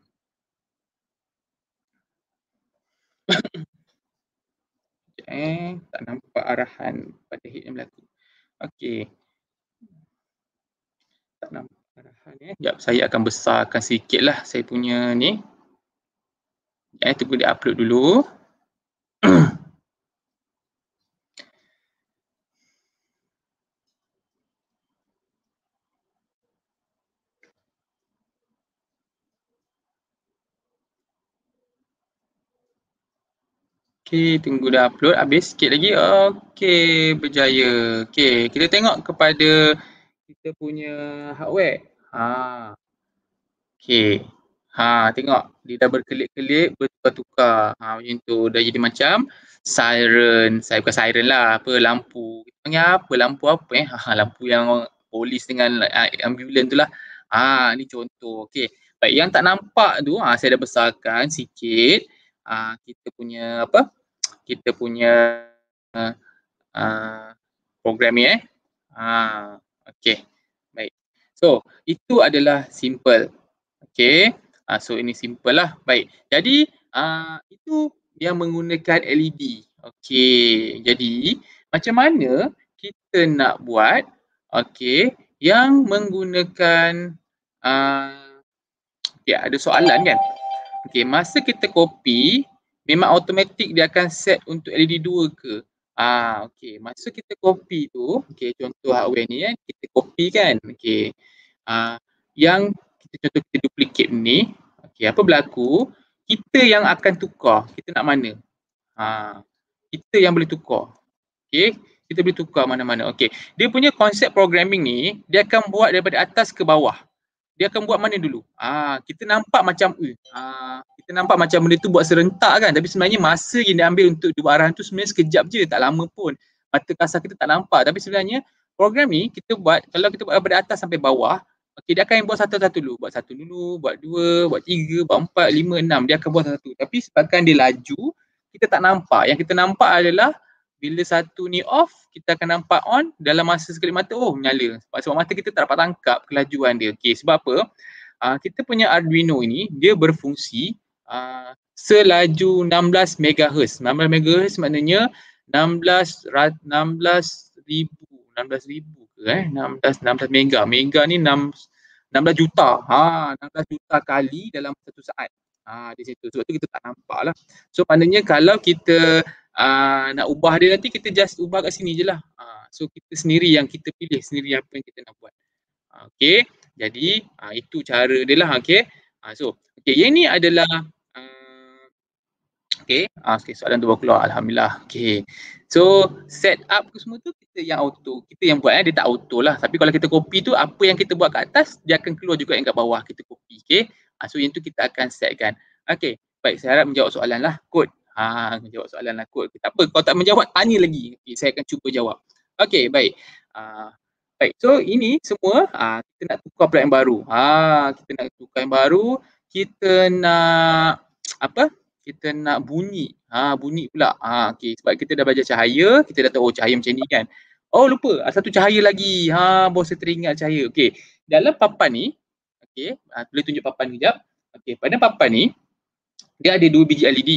Eh, tak nampak arahan pada head yang berlaku. Okey. Tak nampak arahan eh. Jap saya akan besarkan sikitlah saya punya ni. Eh, tunggu dia upload dulu. Okey, tunggu dia upload habis sikit lagi. Okey, berjaya. Okey, kita tengok kepada kita punya hardware. Ha. Okey. Ha, tengok dia dah berkelip-kelip, bertukar-tukar. Ha, macam tu. Dah jadi macam siren. Saya bukan siren lah, apa lampu. Kita panggil apa? Lampu apa eh? Ha, lampu yang polis dengan uh, ambulans tu lah. Ha, ni contoh. Okey. Baik, yang tak nampak tu, ha, saya dah besarkan sikit. Ha, kita punya apa? Kita punya uh, uh, program ni eh. Ha, okey. Baik. So, itu adalah simple. Okey. Uh, so ini simple lah. Baik. Jadi uh, itu yang menggunakan L E D. Okey. Jadi macam mana kita nak buat okey yang menggunakan uh, okay, ada soalan kan? Okey, masa kita copy memang automatik dia akan set untuk L E D dua ke? Ah, okey. Masa kita copy tu, okey contoh hardware ni kan, kita copy kan. Okey. Ah, yang kita contoh kita duplicate ni, okey apa berlaku? Kita yang akan tukar. Kita nak mana? Ha, kita yang boleh tukar. Okey, kita boleh tukar mana-mana. Okey. Dia punya konsep programming ni, dia akan buat daripada atas ke bawah. Dia akan buat mana dulu? Ah, kita nampak macam eh, ah, kita nampak macam benda tu buat serentak kan, tapi sebenarnya masa yang dia ambil untuk dua arahan tu sebenarnya sekejap je, tak lama pun. Mata kasar kita tak nampak, tapi sebenarnya program ni kita buat, kalau kita buat daripada atas sampai bawah, okey dia akan buat satu-satu dulu, buat satu dulu, buat dua, buat tiga, buat empat, lima, enam, dia akan buat satu. Tapi sebabkan dia laju, kita tak nampak. Yang kita nampak adalah bila satu ni off, kita akan nampak on, dalam masa sekelip mata, oh menyala. Sebab, sebab mata kita tak dapat tangkap kelajuan dia. Okay, sebab apa? Uh, kita punya Arduino ini, dia berfungsi uh, selaju enam belas megahertz. enam belas megahertz maknanya enam belas ribu. enam belas ribu ke eh? enam belas, enam belas mega. Mega ni enam belas juta. Ha, enam belas juta kali dalam satu saat. Ha, di situ. Sebab tu kita tak nampak lah. So, maknanya kalau kita Uh, nak ubah dia nanti kita just ubah kat sini je lah. Uh, so kita sendiri yang kita pilih sendiri apa yang kita nak buat. Uh, okay, jadi uh, itu cara dia lah. Okay, uh, so okay, yang ni adalah uh, okay, uh, okay, soalan tu baru keluar. Alhamdulillah. Okay, so set up ke semua tu kita yang auto, kita yang buat eh, dia tak auto lah. Tapi kalau kita copy tu apa yang kita buat kat atas dia akan keluar juga yang kat bawah kita copy. Okay, uh, so yang tu kita akan setkan. Okay, baik, saya harap menjawab soalan lah. Kod. Ha, menjawab soalan lah kot. Tak apa, kalau tak menjawab, tanya lagi. Okay, saya akan cuba jawab. Okey, baik. Uh, baik, so ini semua uh, kita nak tukar pula yang baru. Ha, kita nak tukar yang baru. Kita nak apa? Kita nak bunyi. Ha, bunyi pula. Ha, okay. Sebab kita dah belajar cahaya, kita dah tahu oh, cahaya macam ni kan. Oh lupa, ada satu cahaya lagi. Ha, baru saya teringat cahaya. Okey, dalam papan ni, okey, uh, boleh tunjuk papan kejap. Okey, pada papan ni, dia ada dua biji L E D.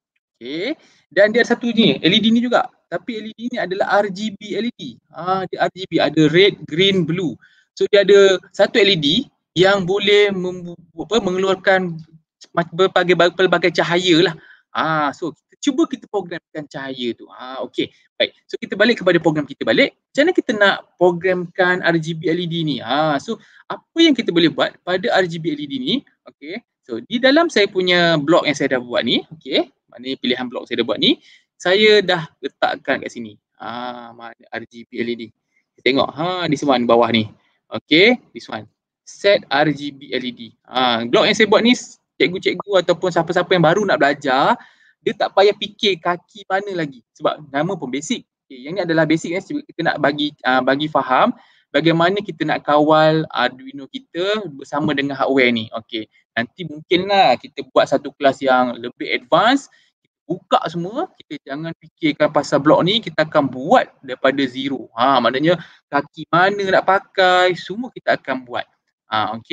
Okay. Dan dia ada satu ni, L E D ni juga. Tapi L E D ni adalah R G B L E D. Ha, dia R G B, ada red, green, blue. So dia ada satu L E D yang boleh apa, mengeluarkan berbagai pelbagai cahaya lah. Ha, so kita cuba kita programkan cahaya tu. Ha, okay, baik. So kita balik kepada program kita balik. Macam mana kita nak programkan R G B L E D ni? Ha, so apa yang kita boleh buat pada R G B L E D ni? Okay. So di dalam saya punya blok yang saya dah buat ni, okay. Maknanya pilihan blok saya dah buat ni, saya dah letakkan kat sini. Ha, mana R G B L E D. Kita tengok, ha, this one bawah ni. Okay, this one. Set R G B L E D. Ha, blok yang saya buat ni, cikgu-cikgu ataupun siapa-siapa yang baru nak belajar, dia tak payah fikir kaki mana lagi. Sebab nama pun basic. Okay, yang ni adalah basic eh. Kita nak bagi uh, bagi faham bagaimana kita nak kawal Arduino kita bersama dengan hardware ni. Okay. Nanti mungkinlah kita buat satu kelas yang lebih advance, kita buka semua, kita jangan fikirkan pasal blok ni, kita akan buat daripada zero. Ha, maknanya kaki mana nak pakai, semua kita akan buat. Ha, okay.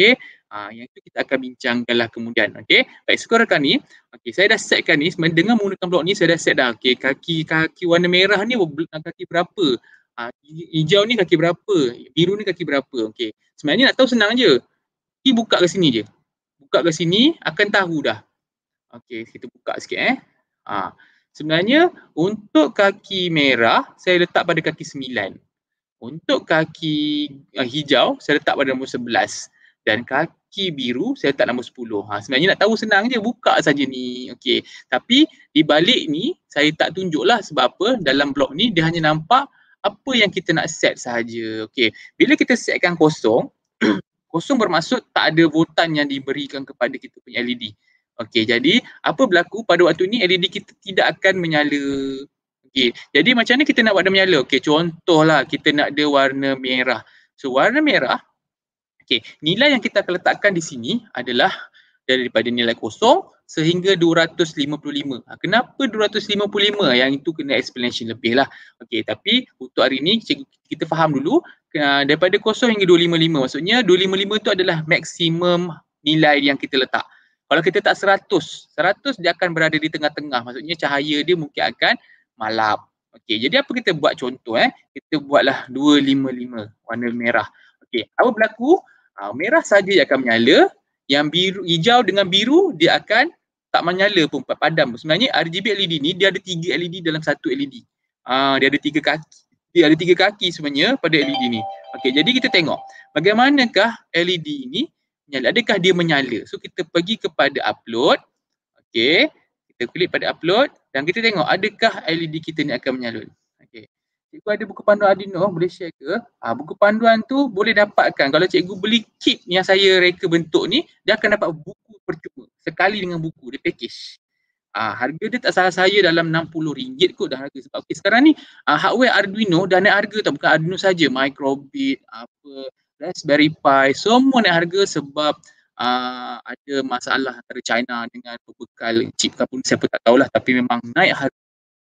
Ah, yang itu kita akan bincangkanlah kemudian. Okey. Baik, skor rekan ni. Okey, saya dah setkan ni dengan menggunakan blok ni saya dah set dah. Okey, kaki kaki warna merah ni kaki berapa? Ah, hijau ni kaki berapa? Biru ni kaki berapa? Okey. Sebenarnya nak tahu senang je. Kita buka ke sini je. Buka ke sini akan tahu dah. Okey, kita buka sikit eh. Ah, sebenarnya untuk kaki merah saya letak pada kaki sembilan. Untuk kaki uh, hijau saya letak pada nombor sebelas dan kaki biru saya letak nombor sepuluh. Ha, sebenarnya nak tahu senang je, buka saja ni. Okey. Tapi di balik ni saya tak tunjuklah sebab apa, dalam blok ni dia hanya nampak apa yang kita nak set sahaja. Okey. Bila kita setkan kosong, kosong bermaksud tak ada voltan yang diberikan kepada kita punya L E D. Okey, jadi apa berlaku pada waktu ni L E D kita tidak akan menyala. Okey, jadi macam mana kita nak buat dia menyala? Okey, contohlah kita nak dia warna merah. So warna merah, okey, nilai yang kita akan letakkan di sini adalah daripada nilai kosong sehingga dua ratus lima puluh lima. Ha, kenapa dua ratus lima puluh lima? Yang itu kena explanation lebih lah. Okey, tapi untuk hari ni kita faham dulu uh, daripada kosong hingga dua ratus lima puluh lima. Maksudnya dua ratus lima puluh lima itu adalah maksimum nilai yang kita letak. Kalau kita tak seratus, seratus dia akan berada di tengah-tengah. Maksudnya cahaya dia mungkin akan malap. Okey, jadi apa kita buat contoh eh? Kita buatlah dua ratus lima puluh lima warna merah. Okey, apa berlaku? Uh, merah saja yang akan menyala. Yang biru, hijau dengan biru dia akan tak menyala pun, padam. Sebenarnya R G B L E D ni dia ada tiga L E D dalam satu L E D. Uh, dia ada tiga kaki. Dia ada tiga kaki sebenarnya pada L E D ni. Okey, jadi kita tengok bagaimanakah L E D ni menyala. Adakah dia menyala? So kita pergi kepada upload. Okey, kita klik pada upload dan kita tengok adakah L E D kita ni akan menyala. Okey. Cikgu ada buku panduan Arduino, boleh share ke? Ha, buku panduan tu boleh dapatkan. Kalau cikgu beli kit yang saya reka bentuk ni, dia akan dapat buku percuma. Sekali dengan buku, dia package. Ha, harga dia tak salah saya dalam enam puluh ringgit kot dah harga. Sebab okay, sekarang ni uh, hardware Arduino dah naik harga tau. Bukan Arduino saja, Microbit, apa, Raspberry Pi, semua naik harga sebab uh, ada masalah antara China dengan berbekal chip pun siapa tak tahulah, tapi memang naik harga.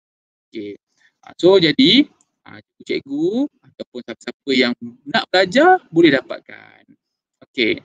Okay. Uh, so jadi Ha, cikgu ataupun siapa-siapa yang nak belajar boleh dapatkan. Okey.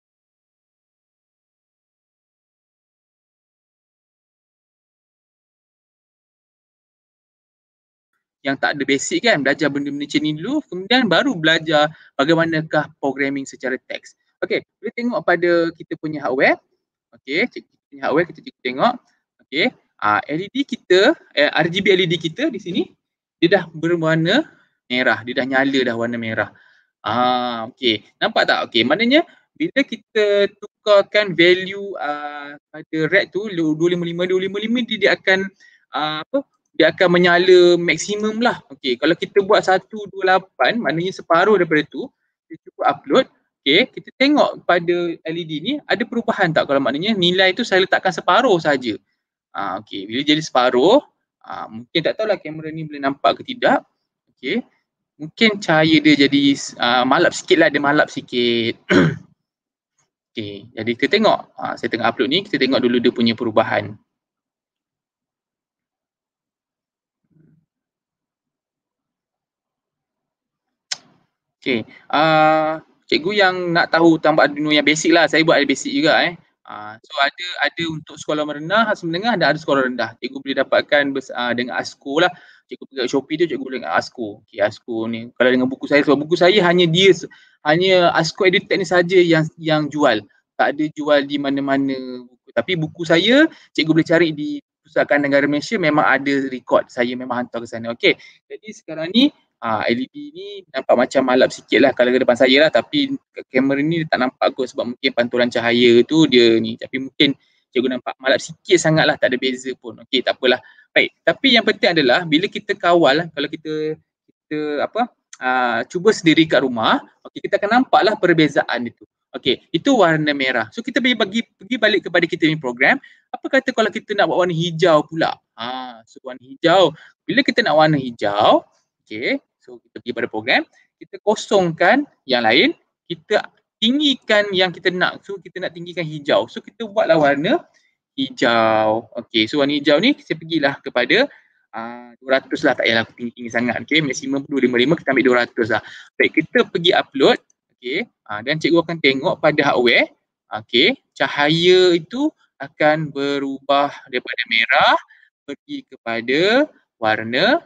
Yang tak ada basic kan, belajar benda-benda macam ni dulu, kemudian baru belajar bagaimanakah programming secara teks. Okey, kita tengok pada kita punya hardware. Okey, kita punya hardware kita tengok. Okey, uh, L E D kita, eh, R G B L E D kita di sini, dia dah berwarna merah, dia dah nyala dah warna merah. Ah, okey. Nampak tak? Okey, maknanya bila kita tukarkan value uh, pada red tu dua ratus lima puluh lima, dua ratus lima puluh lima dia, dia akan uh, apa? Dia akan menyala maksimum lah. Okey, kalau kita buat seratus dua puluh lapan, maknanya separuh daripada tu, kita cuba upload. Okey, kita tengok pada L E D ni ada perubahan tak? Kalau maknanya nilai tu saya letakkan separuh saja. Ah, okey, bila jadi separuh, uh, mungkin tak tahulah kamera ni boleh nampak ke tidak. Okey. Mungkin cahaya dia jadi uh, malap sikit lah, dia malap sikit. Okey, jadi kita tengok. Uh, saya tengah upload ni, kita tengok dulu dia punya perubahan. Okey, uh, cikgu yang nak tahu tambah Arduino yang basic lah, saya buat ada basic juga eh. Uh, so ada ada untuk sekolah menengah, menengah dan ada sekolah rendah. Cikgu boleh dapatkan uh, dengan ASCO lah. Cikgu pergi kat Shopee tu cikgu boleh dengan ASCO. Okey, ASCO ni kalau dengan buku saya, sebab buku saya hanya dia hanya ASCO EduTech ni saja yang yang jual. Tak ada jual di mana-mana buku. Tapi buku saya cikgu boleh cari di Pustakaan Negara Malaysia, memang ada record. Saya memang hantar ke sana. Okey. Jadi sekarang ni uh, L E D ni nampak macam malap sikit lah kalau ke depan saya lah, tapi kamera ni tak nampak kot sebab mungkin pantulan cahaya tu dia ni. Tapi mungkin cikgu nampak malap sikit sangat lah, tak ada beza pun. Okey, tak apalah. Baik, tapi yang penting adalah bila kita kawal, kalau kita kita apa uh, cuba sendiri kat rumah, okey, kita akan nampaklah perbezaan itu. Okey, itu warna merah. So kita pergi bagi pergi balik kepada kita punya program. Apa kata kalau kita nak buat warna hijau pula? Ha, so warna hijau. Bila kita nak warna hijau, okey, so kita pergi pada program, kita kosongkan yang lain, kita tinggikan yang kita nak. So kita nak tinggikan hijau. So kita buatlah warna hijau. Okey, so warna hijau ni saya pergilah kepada uh, dua ratus lah, tak payahlah tinggi-tinggi sangat. Okey, maksimum dua ratus lima puluh lima, kita ambil dua ratus lah. Baik, kita pergi upload. Okey, uh, dan cikgu akan tengok pada hardware. Okey, cahaya itu akan berubah daripada merah pergi kepada warna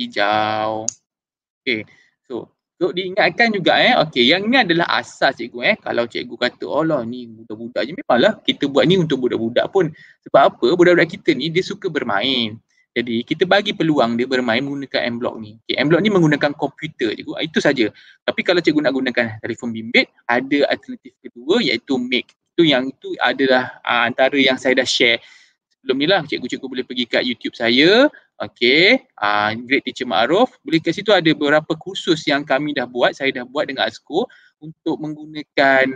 hijau. Okey, so untuk diingatkan juga eh, okey yang ni adalah asas cikgu eh. Kalau cikgu kata alah ni budak-budak je, memanglah kita buat ni untuk budak-budak pun. Sebab apa? Budak-budak kita ni dia suka bermain. Jadi kita bagi peluang dia bermain menggunakan M-Block ni. Okay, M-Block ni menggunakan komputer cikgu, itu saja. Tapi kalau cikgu nak gunakan telefon bimbit, ada alternatif kedua iaitu Make. Itu yang itu adalah uh, antara yang saya dah share sebelum ni lah. Cikgu-cikgu boleh pergi kat YouTube saya, okey, uh, Great Teacher Ma'ruf. Boleh kat situ ada beberapa kursus yang kami dah buat, saya dah buat dengan ASKO untuk menggunakan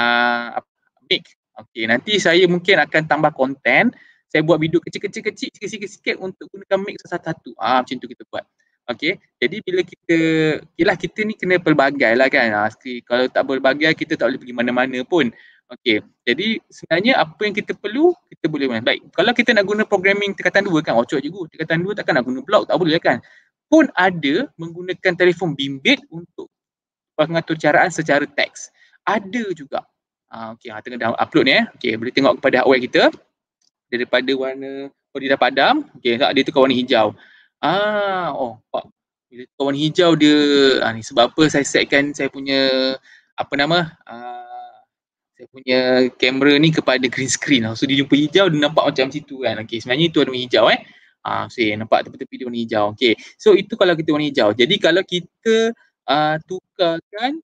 uh, Make. Okey, nanti saya mungkin akan tambah konten. Saya buat video kecil-kecil-kecil, sikit-sikit untuk gunakan Make satu-satu. Ah, macam tu kita buat. Okey, jadi bila kita, yelah kita ni kena pelbagai lah kan. Ha, kalau tak pelbagai kita tak boleh pergi mana-mana pun. Okey, jadi sebenarnya apa yang kita perlu, kita boleh main. Baik, kalau kita nak guna programming tingkatan dua kan, ocok cikgu, tingkatan dua takkan nak guna blok, tak boleh kan. Pun ada menggunakan telefon bimbit untuk pengaturcaraan secara teks. Ada juga. Ha, okey, ha, tengah dah upload ni eh. Okey, boleh tengok kepada hardware kita. Daripada warna, oh dia dah padam, okey, dia tukar warna hijau. Ah, oh, pak. Bila tukar warna hijau dia, ah, ni sebab apa saya setkan saya punya, apa nama, ah, saya punya kamera ni kepada green screen. So dia jumpa hijau, dia nampak macam situ kan. Okey, sebenarnya itu warna hijau eh. Ah, saya nampak tepi-tepi dia warna hijau. Okey, so itu kalau kita warna hijau. Jadi kalau kita uh, tukarkan,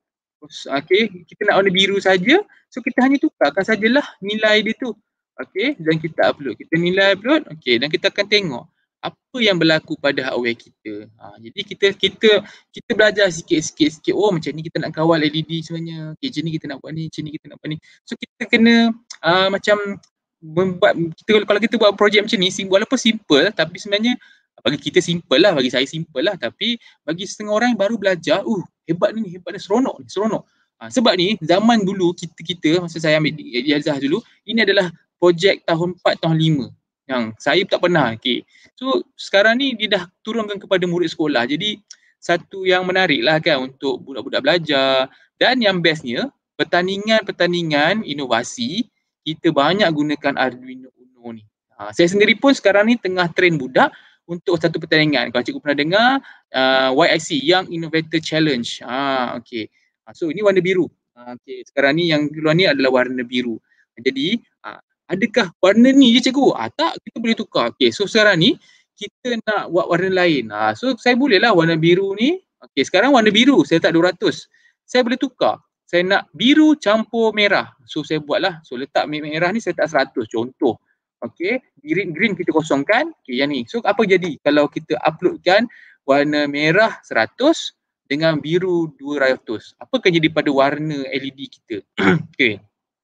okey, kita nak warna biru saja, so kita hanya tukarkan sajalah nilai dia tu. Okey, dan kita upload. Kita nilai upload, okey, dan kita akan tengok apa yang berlaku pada hardware kita. Ha, jadi kita kita kita belajar sikit-sikit sikit. Oh, macam ni kita nak kawal L E D sebenarnya. Okey, macam ni kita nak buat ni, macam ni kita nak buat ni. So kita kena uh, macam membuat, kita, kalau kita buat projek macam ni, walaupun simple tapi sebenarnya bagi kita simple lah, bagi saya simple lah, tapi bagi setengah orang yang baru belajar, uh hebat ni, hebat ni, seronok ni, seronok. Ha, sebab ni zaman dulu kita-kita, masa saya ambil ijazah dulu, ini adalah projek tahun empat, tahun lima yang saya tak pernah. Okay. So sekarang ni dia dah turunkan kepada murid sekolah. Jadi satu yang menarik lah kan untuk budak-budak belajar. Dan yang bestnya, pertandingan-pertandingan inovasi, kita banyak gunakan Arduino Uno ni. Ha, saya sendiri pun sekarang ni tengah train budak untuk satu pertandingan. Kalau cikgu pernah dengar, uh, Y I C, Young Innovator Challenge. Ha, okay. Ha, so ini warna biru. Ha, okay. Sekarang ni yang keluar ni adalah warna biru. Jadi, ha, adakah warna ni je cikgu? Ah, tak, kita boleh tukar. Okay, so sekarang ni kita nak buat warna lain. Ah, so saya boleh lah warna biru ni. Okay, sekarang warna biru, saya tak dua ratus. Saya boleh tukar. Saya nak biru campur merah. So saya buatlah. So letak merah ni saya tak seratus. Contoh. Okay, green, green kita kosongkan. Okay, yang ni. So apa jadi kalau kita uploadkan warna merah seratus dengan biru dua ratus? Apa akan jadi pada warna L E D kita? Okay.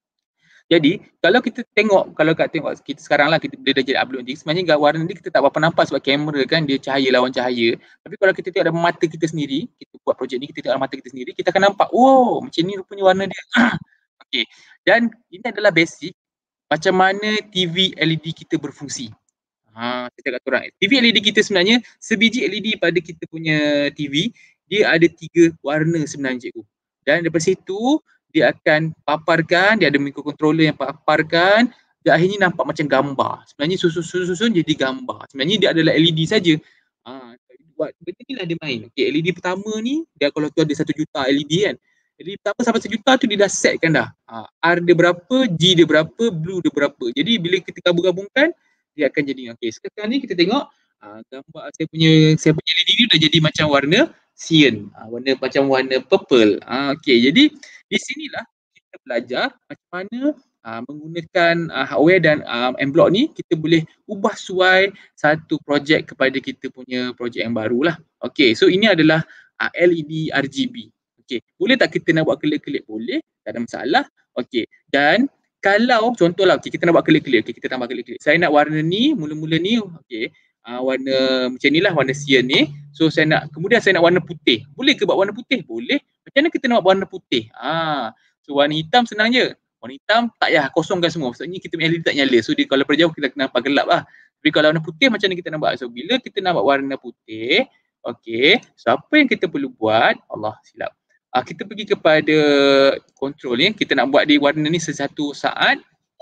Jadi kalau kita tengok, kalau kat tengok kita sekarang lah kita dia dah jadi upload ni, sebenarnya warna ni kita tak berapa nampak sebab kamera kan dia cahaya lawan cahaya. Tapi kalau kita tengok dalam mata kita sendiri, kita buat projek ni kita tengok dalam mata kita sendiri, kita akan nampak, oh macam ni rupanya warna dia. Okey. Dan ini adalah basic macam mana T V L E D kita berfungsi. Ha, kita kata orang, T V L E D kita sebenarnya sebiji L E D pada kita punya T V, dia ada tiga warna sebenarnya cikgu. Dan daripada situ dia akan paparkan, dia ada microcontroller yang paparkan, dan akhirnya nampak macam gambar. Sebenarnya susun-susun jadi gambar. Sebenarnya dia adalah L E D saja. Ha, buat benda ni lah dia main. Okay, L E D pertama ni, dia kalau tu ada satu juta L E D kan. L E D pertama sampai sejuta tu dia dah setkan dah. Ha, R dia berapa, G dia berapa, blue dia berapa. Jadi bila kita gabung-gabungkan, dia akan jadi. Okay, sekarang ni kita tengok, ha, gambar saya punya, saya punya L E D ni dah jadi macam warna cyan. Ha, warna macam warna purple. Ha, okay, jadi di sinilah kita belajar macam mana uh, menggunakan uh, hardware dan uh, M-Block ni kita boleh ubah suai satu projek kepada kita punya projek yang baru lah. Okay, so ini adalah uh, L E D R G B. Okay, boleh tak kita nak buat kelip-kelip? Boleh, tak ada masalah. Okay, dan kalau contohlah okay, kita nak buat kelip-kelip, okay, kita tambah kelip-kelip. Saya nak warna ni, mula-mula ni, okay, uh, warna macam ni lah, warna cyan ni. So saya nak, kemudian saya nak warna putih. Boleh ke buat warna putih? Boleh. Macam mana kita nak buat warna putih? Ah, so warna hitam senang je. Warna hitam tak payah kosongkan semua. Maksudnya kita punya L E D tak nyala. So dia kalau pada jauh kita nampak gelap lah. Tapi kalau warna putih macam mana kita nak buat? So bila kita nak buat warna putih, okey. So apa yang kita perlu buat? Allah silap. uh, kita pergi kepada control ni, kita nak buat di warna ni sesatu saat.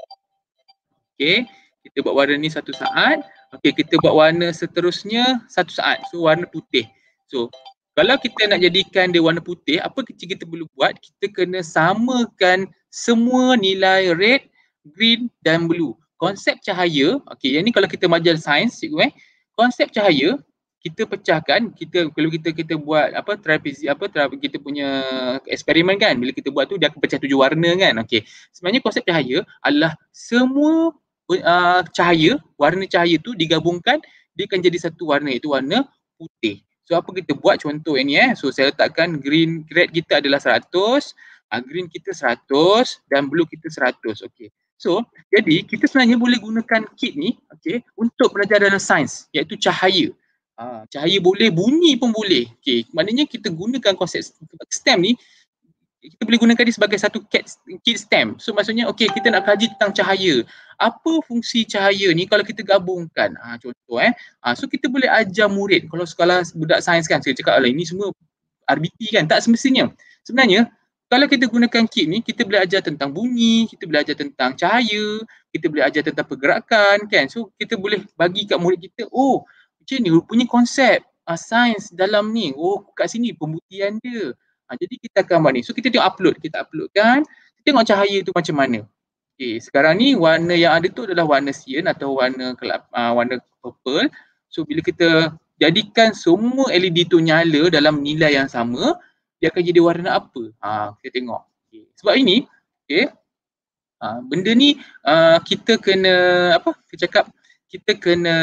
Okey, kita buat warna ni satu saat. Okey, kita buat warna seterusnya satu saat. So warna putih. So kalau kita nak jadikan dia warna putih, apa kecil kita perlu buat? Kita kena samakan semua nilai red, green dan blue. Konsep cahaya, okey, yang ni kalau kita belajar sains, cikgu eh. Konsep cahaya kita pecahkan, kita kalau kita kita buat apa trapezi apa tra, kita punya eksperimen kan, bila kita buat tu dia akan pecah tujuh warna kan. Okey. Sebenarnya konsep cahaya adalah semua uh, cahaya, warna cahaya tu digabungkan dia akan jadi satu warna, iaitu warna putih. So apa kita buat contoh yang ni eh. So saya letakkan green red kita adalah seratus, uh, green kita seratus dan blue kita seratus. Okey. So jadi kita sebenarnya boleh gunakan kit ni okey untuk belajar dalam sains iaitu cahaya. Ha, cahaya boleh, bunyi pun boleh. Okey, maknanya kita gunakan konsep STEM ni, kita boleh gunakan dia sebagai satu kit STEM. So maksudnya okey, kita nak kaji tentang cahaya. Apa fungsi cahaya ni kalau kita gabungkan? Ha, contoh eh. Ha, so kita boleh ajar murid. Kalau sekolah budak sains kan, saya cakap ini semua R B T kan, tak semestinya. Sebenarnya kalau kita gunakan kit ni, kita boleh ajar tentang bunyi, kita boleh ajar tentang cahaya, kita boleh ajar tentang pergerakan kan. So kita boleh bagi kat murid kita, oh macam ni rupanya konsep uh, sains dalam ni. Oh kat sini pembuktian dia. Ha, jadi kita akan buat ni. So kita tengok upload, kita uploadkan, kita tengok cahaya tu macam mana. Okay, sekarang ni warna yang ada tu adalah warna cyan atau warna kelap, uh, warna purple. So bila kita jadikan semua L E D tu nyala dalam nilai yang sama, dia akan jadi warna apa? Ha, kita tengok. Okay. Sebab ini, okay, uh, benda ni uh, kita kena apa? Kita cakap kita kena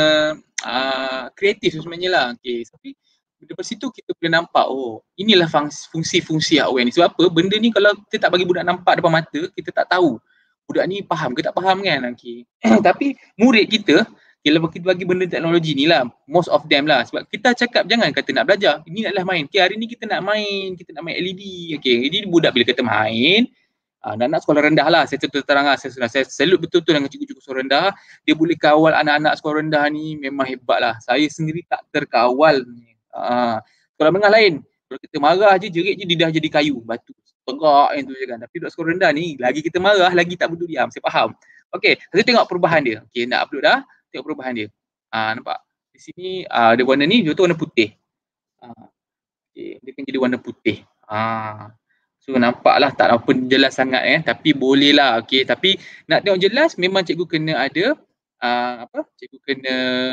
uh, kreatif sebenarnya lah. Okay. Tapi daripada situ kita boleh nampak, oh inilah fungsi-fungsi hardware ni. Sebab apa? Benda ni kalau kita tak bagi budak nampak depan mata, kita tak tahu budak ni faham ke tak faham kan. Okay. Tapi murid kita, kalau kita bagi benda teknologi ni lah, most of them lah. Sebab kita cakap jangan kata nak belajar, ini adalah main. Okay, hari ni kita nak main, kita nak main L E D. Okay, jadi budak bila kata main, Uh, anak-anak sekolah rendah lah, saya terang lah, saya, saya salute betul-betul dengan cikgu-cikgu sekolah rendah. Dia boleh kawal anak-anak sekolah rendah ni memang hebat lah. Saya sendiri tak terkawal. Uh, sekolah menengah lain, kalau kita marah je, jerit je, dia dah jadi kayu, batu. Tegak yang tu je kan. Tapi duduk sekolah rendah ni, lagi kita marah, lagi tak berdua diam. Saya faham. Okay, saya tengok perubahan dia. Okay, nak upload dah, tengok perubahan dia. Uh, nampak? Di sini uh, ada warna ni, dia tu warna putih. Uh, okay, dia akan jadi warna putih. Uh. So nampaklah tak apa jelas sangat eh, tapi boleh lah. Okay, tapi nak tengok jelas memang cikgu kena ada uh, apa? Cikgu kena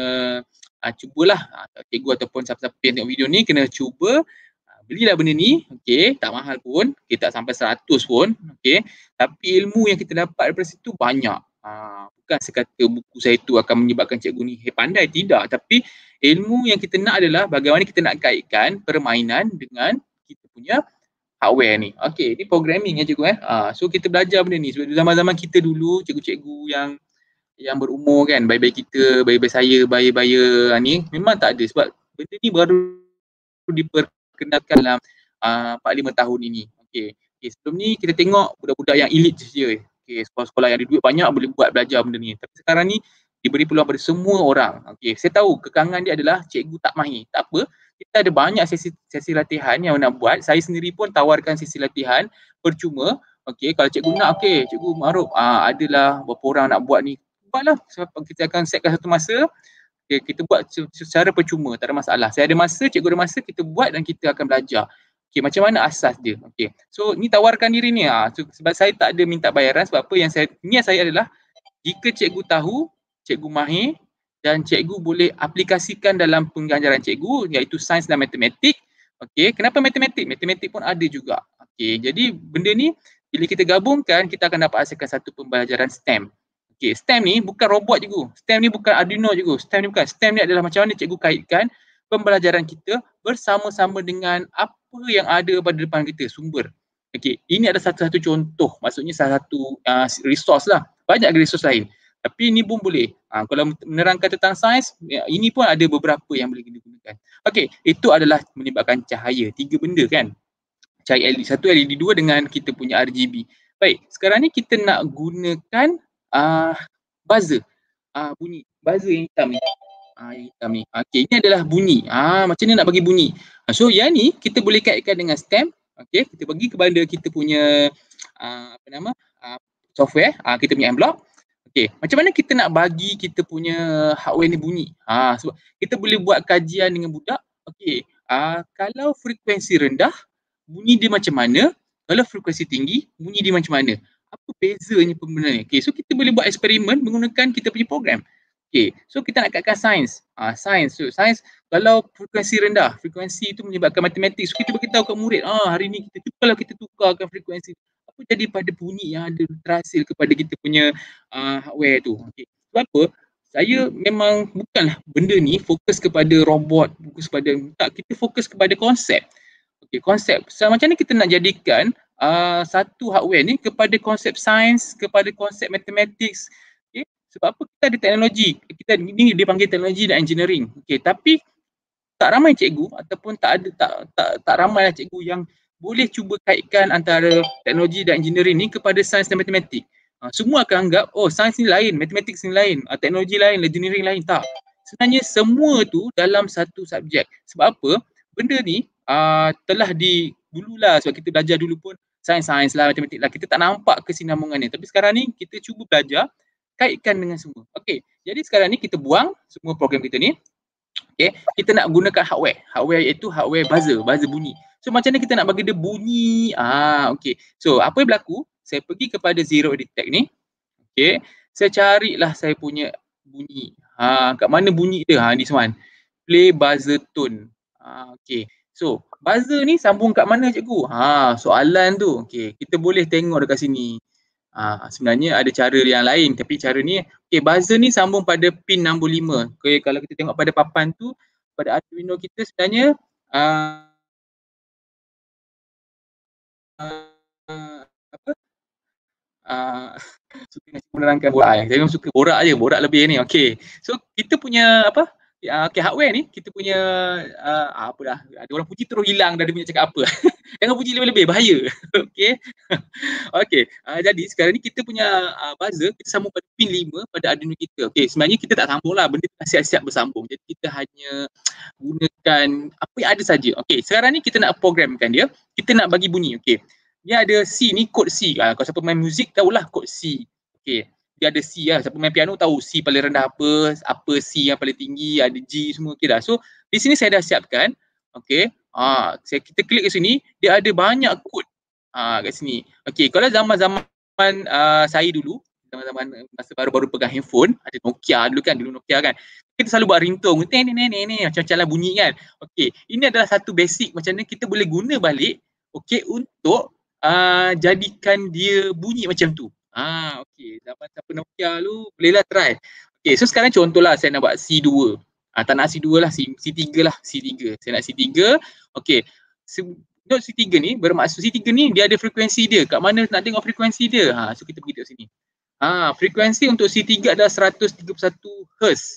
uh, cubalah. Uh, cikgu ataupun siapa-siapa yang tengok video ni kena cuba uh, belilah benda ni. Okay, tak mahal pun. Okay, tak sampai seratus pun. Okay, tapi ilmu yang kita dapat daripada situ banyak. Uh, bukan sekata buku saya tu akan menyebabkan cikgu ni hey, pandai, tidak. Tapi ilmu yang kita nak adalah bagaimana kita nak kaitkan permainan dengan kita punya hardware ni. Okey, ni programming ya cikgu eh. Ha, so kita belajar benda ni. Sebab zaman-zaman kita dulu, cikgu-cikgu yang yang berumur kan, bayi-bayi kita, bayi-bayi saya, bayi-bayi ni memang tak ada. Sebab benda ni baru diperkenalkan dalam uh, empat lima tahun ini. Okey. Okay, sebelum ni kita tengok budak-budak yang elite je. Okey, sekolah-sekolah yang ada duit banyak boleh buat belajar benda ni. Tapi sekarang ni diberi peluang pada semua orang. Okey, saya tahu kekangan dia adalah cikgu tak mahir. Tak apa. Kita ada banyak sesi sesi latihan yang nak buat. Saya sendiri pun tawarkan sesi latihan percuma. Okey, kalau cikgu nak, okey, cikgu Ma'ruf, ah adalah berapa orang nak buat ni. Buatlah. Kita akan setkan satu masa. Okey, kita buat secara percuma, tak ada masalah. Saya ada masa, cikgu ada masa, kita buat dan kita akan belajar. Okey, macam mana asas dia? Okey. So, ni tawarkan diri ni ah. So, sebab saya tak ada minta bayaran, sebab apa yang saya niat saya adalah jika cikgu tahu, cikgu mahir dan cikgu boleh aplikasikan dalam pengajaran cikgu iaitu sains dan matematik. Okey, kenapa matematik? Matematik pun ada juga. Okey, jadi benda ni bila kita gabungkan kita akan dapat hasilkan satu pembelajaran STEM. Okey, STEM ni bukan robot cikgu. STEM ni bukan Arduino cikgu. STEM ni bukan. STEM ni adalah macam mana cikgu kaitkan pembelajaran kita bersama-sama dengan apa yang ada pada depan kita, sumber. Okey, ini adalah satu-satu contoh. Maksudnya salah satu uh, resource lah. Banyak resource lain. Tapi ini pun boleh. Ha, kalau menerangkan tentang sains, ya, ini pun ada beberapa yang boleh digunakan. Okey, itu adalah menyebabkan cahaya. Tiga benda kan. Cahaya L E D satu, L E D dua dengan kita punya R G B. Baik, sekarang ni kita nak gunakan uh, buzzer. Uh, bunyi. Buzzer yang hitam ni. Uh, yang hitam ni. Okey, ini adalah bunyi. Uh, macam mana nak bagi bunyi. Uh, so yang ni kita boleh kaitkan dengan STEM. okey, kita bagi kepada kita punya uh, apa nama uh, software, uh, kita punya M-Block. Okey, macam mana kita nak bagi kita punya hardware ni bunyi? Ha, sebab kita boleh buat kajian dengan budak. Okey, uh, kalau frekuensi rendah, bunyi dia macam mana? Kalau frekuensi tinggi, bunyi dia macam mana? Apa bezanya pembina ni? Okey, so kita boleh buat eksperimen menggunakan kita punya program. Okey, so kita nak katakan sains. Ah, sains. So, sains kalau frekuensi rendah, frekuensi itu menyebabkan matematik. So, kita beritahu kat murid, ah hari ni kita kalau kita tukarkan frekuensi, apa jadi pada bunyi yang ada terhasil kepada kita punya uh, hardware tu. Okay. Sebab apa? Saya memang bukanlah benda ni fokus kepada robot, fokus kepada, tak, kita fokus kepada konsep. Okay, konsep. So, macam mana kita nak jadikan uh, satu hardware ni kepada konsep sains, kepada konsep matematik. Okay. Sebab apa? Kita ada teknologi. Kita ni dia panggil teknologi dan engineering. Okay. Tapi tak ramai cikgu ataupun tak ada tak tak, tak ramai lah cikgu yang boleh cuba kaitkan antara teknologi dan engineering ni kepada sains dan matematik. Ha, semua akan anggap, oh sains ni lain, matematik ni lain, teknologi lain, engineering lain. Tak. Sebenarnya semua tu dalam satu subjek. Sebab apa? Benda ni uh, telah di dululah, sebab kita belajar dulu pun sains-sains lah, matematik lah. Kita tak nampak kesinambungannya. Tapi sekarang ni kita cuba belajar, kaitkan dengan semua. Okey, jadi sekarang ni kita buang semua program kita ni. Okay, kita nak gunakan hardware. Hardware iaitu hardware buzzer, buzzer bunyi. So macam mana kita nak bagi dia bunyi? Ah, okay. So apa yang berlaku? Saya pergi kepada Zero Detect ni. Okay, saya carilah saya punya bunyi. Ha, kat mana bunyi dia? Ha, this one. Play buzzer tone. Ha, okay. So buzzer ni sambung kat mana cikgu? Ha, soalan tu. Okay, kita boleh tengok dekat sini. Ha, sebenarnya ada cara yang lain, tapi cara ni, okay, buzzer ni sambung pada pin nombor lima. Okay, kalau kita tengok pada papan tu, pada Arduino kita sebenarnya uh, uh, apa? Uh, suka menerangkan borak. Saya memang suka borak je, borak lebih ni. Okay, so kita punya apa? Uh, okay, hardware ni, kita punya uh, apa dah, ada orang puji terus hilang dah dia punya cakap apa. Jangan puji lebih-lebih, bahaya. Okay. Okay, uh, jadi sekarang ni kita punya uh, buzzer, kita sambung pada pin lima pada Arduino kita. Okay, sebenarnya kita tak sambung lah, benda tu siap-siap bersambung. Jadi kita hanya gunakan apa yang ada saja. Okay, sekarang ni kita nak programkan dia, kita nak bagi bunyi. Okay, dia ada C ni, kod C. Uh, kalau siapa main muzik tahulah kod C. Okay, dia ada C lah. Siapa main piano tahu C paling rendah apa, apa C yang paling tinggi, ada G semua. Okay dah. So di sini saya dah siapkan. Okay, ah, saya, kita klik ke sini, dia ada banyak kod ah, kat sini. Okay, kalau zaman-zaman uh, saya dulu, zaman-zaman masa baru-baru pegang handphone, ada Nokia dulu kan, dulu Nokia kan, kita selalu buat ringtone, macam-macam lah bunyi kan. Okay, ini adalah satu basic macam mana kita boleh guna balik, okay, untuk uh, jadikan dia bunyi macam tu. Ah, okay, zaman siapa Nokia dulu, bolehlah try. Okay, so sekarang contohlah saya nak buat C dua. Ah, tak nak C dua lah, C, C3 lah, C tiga. Saya nak C tiga. Okay, note C tiga ni bermaksud C tiga ni dia ada frekuensi dia. Kat mana nak tengok frekuensi dia? Ha, so kita pergi tengok sini. Ha, frekuensi untuk C tiga adalah seratus tiga puluh satu hertz.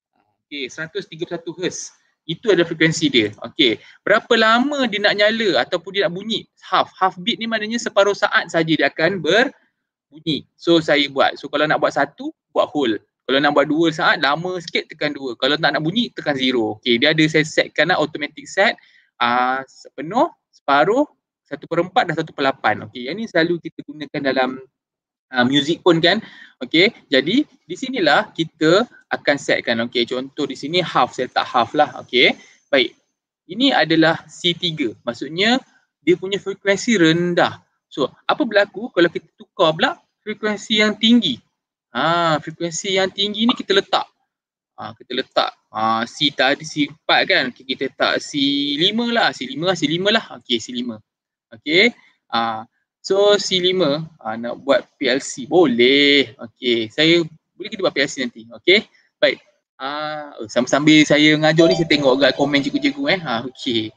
Okey, seratus tiga puluh satu hertz. Itu ada frekuensi dia. Okey, berapa lama dia nak nyala ataupun dia nak bunyi? Half. Half beat ni maknanya separuh saat saja dia akan berbunyi. So saya buat. So kalau nak buat satu, buat whole. Kalau nak buat dua saat, lama sikit tekan dua. Kalau tak nak bunyi, tekan zero. Okey, dia ada saya setkan lah automatic set. Uh, penuh, separuh, satu per empat dan satu per lapan. Okey, yang ni selalu kita gunakan dalam uh, music pun kan. Okey, jadi di sinilah kita akan setkan. Okey, contoh di sini half, saya tak half lah. Okey, baik. Ini adalah C tiga. Maksudnya dia punya frekuensi rendah. So, apa berlaku kalau kita tukar pula frekuensi yang tinggi? Ha, frekuensi yang tinggi ni kita letak. Ha, kita letak ha, C tadi C empat kan, okay, kita letak C lima lah, C lima lah, C lima lah. Okey, C lima. Okey. Ha, so C lima ha, nak buat P L C boleh. Okey, saya boleh kita buat P L C nanti. Okey. Baik. Ah, uh, sambil-sambil saya ngajar ni saya tengok agak komen cikgu-cikgu eh. Ha, okey.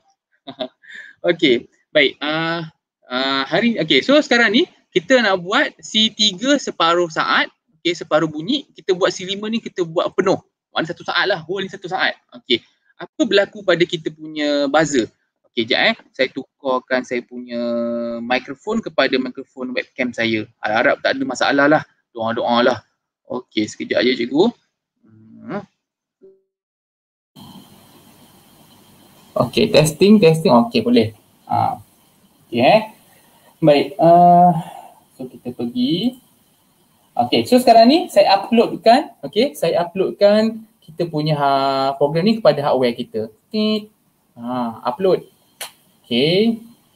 Okey. Baik. Ah uh, uh, hari okey, so sekarang ni kita nak buat C tiga separuh saat. Okey, separuh bunyi, kita buat C lima ni kita buat penuh. Mana satu saat lah, whole ni satu saat. Okey, apa berlaku pada kita punya buzzer? Okey, sekejap eh. Saya tukarkan saya punya mikrofon kepada mikrofon webcam saya. Harap tak ada masalah lah. Doa-doa lah. Okey, sekejap je cikgu. Hmm. Okey, testing, testing. Okey, boleh. Ha. Okay, eh. Baik, uh, so kita pergi. Okay, so sekarang ni saya uploadkan, okay, saya uploadkan kita punya ha, program ni kepada hardware kita. Ha, upload. Okay.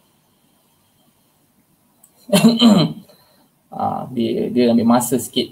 ha, dia, dia ambil masa sikit.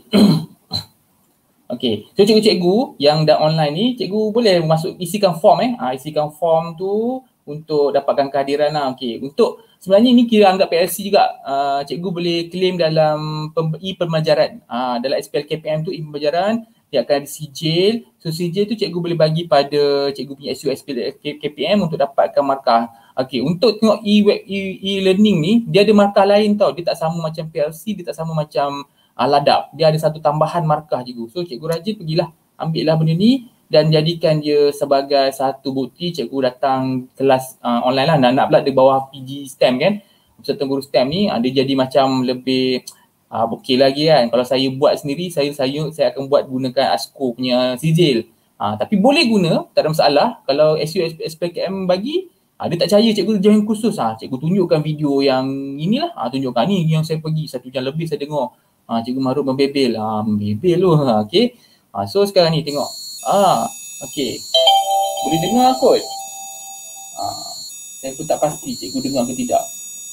Okay, so cikgu-cikgu yang dah online ni, cikgu boleh masuk isikan form eh. Ha, isikan form tu untuk dapatkan kehadiran lah. Okay, untuk sebenarnya ni kira anggap P L C juga. Uh, cikgu boleh claim dalam e-pembelajaran. Uh, dalam S P L K P M tu e-pembelajaran, dia akan ada sijil. So sijil tu cikgu boleh bagi pada cikgu punya S U S P L K P M untuk dapatkan markah. Okay, untuk tengok e-web e-learning ni, dia ada markah lain tau. Dia tak sama macam P L C, dia tak sama macam uh, ladap. Dia ada satu tambahan markah cikgu. So cikgu rajin pergilah, ambil lah benda ni dan jadikan dia sebagai satu bukti cikgu datang kelas uh, online lah. Nak-nak pula di bawah P G STEM kan, peserta guru STEM ni, uh, dia jadi macam lebih uh, okey lagi kan. Kalau saya buat sendiri, saya saya saya akan buat gunakan ASCO punya sijil. Uh, tapi boleh guna, tak ada masalah. Kalau S U S P K M bagi, uh, dia tak percaya cikgu join kursus, uh, cikgu tunjukkan video yang inilah, uh, tunjukkan ni yang saya pergi satu jam lebih saya dengar. Uh, cikgu Marut membebel, uh, membebel tu, uh, okey. Uh, so sekarang ni tengok. Ah, okey. Boleh dengar kot? Ah, saya pun tak pasti cikgu dengar ke tidak.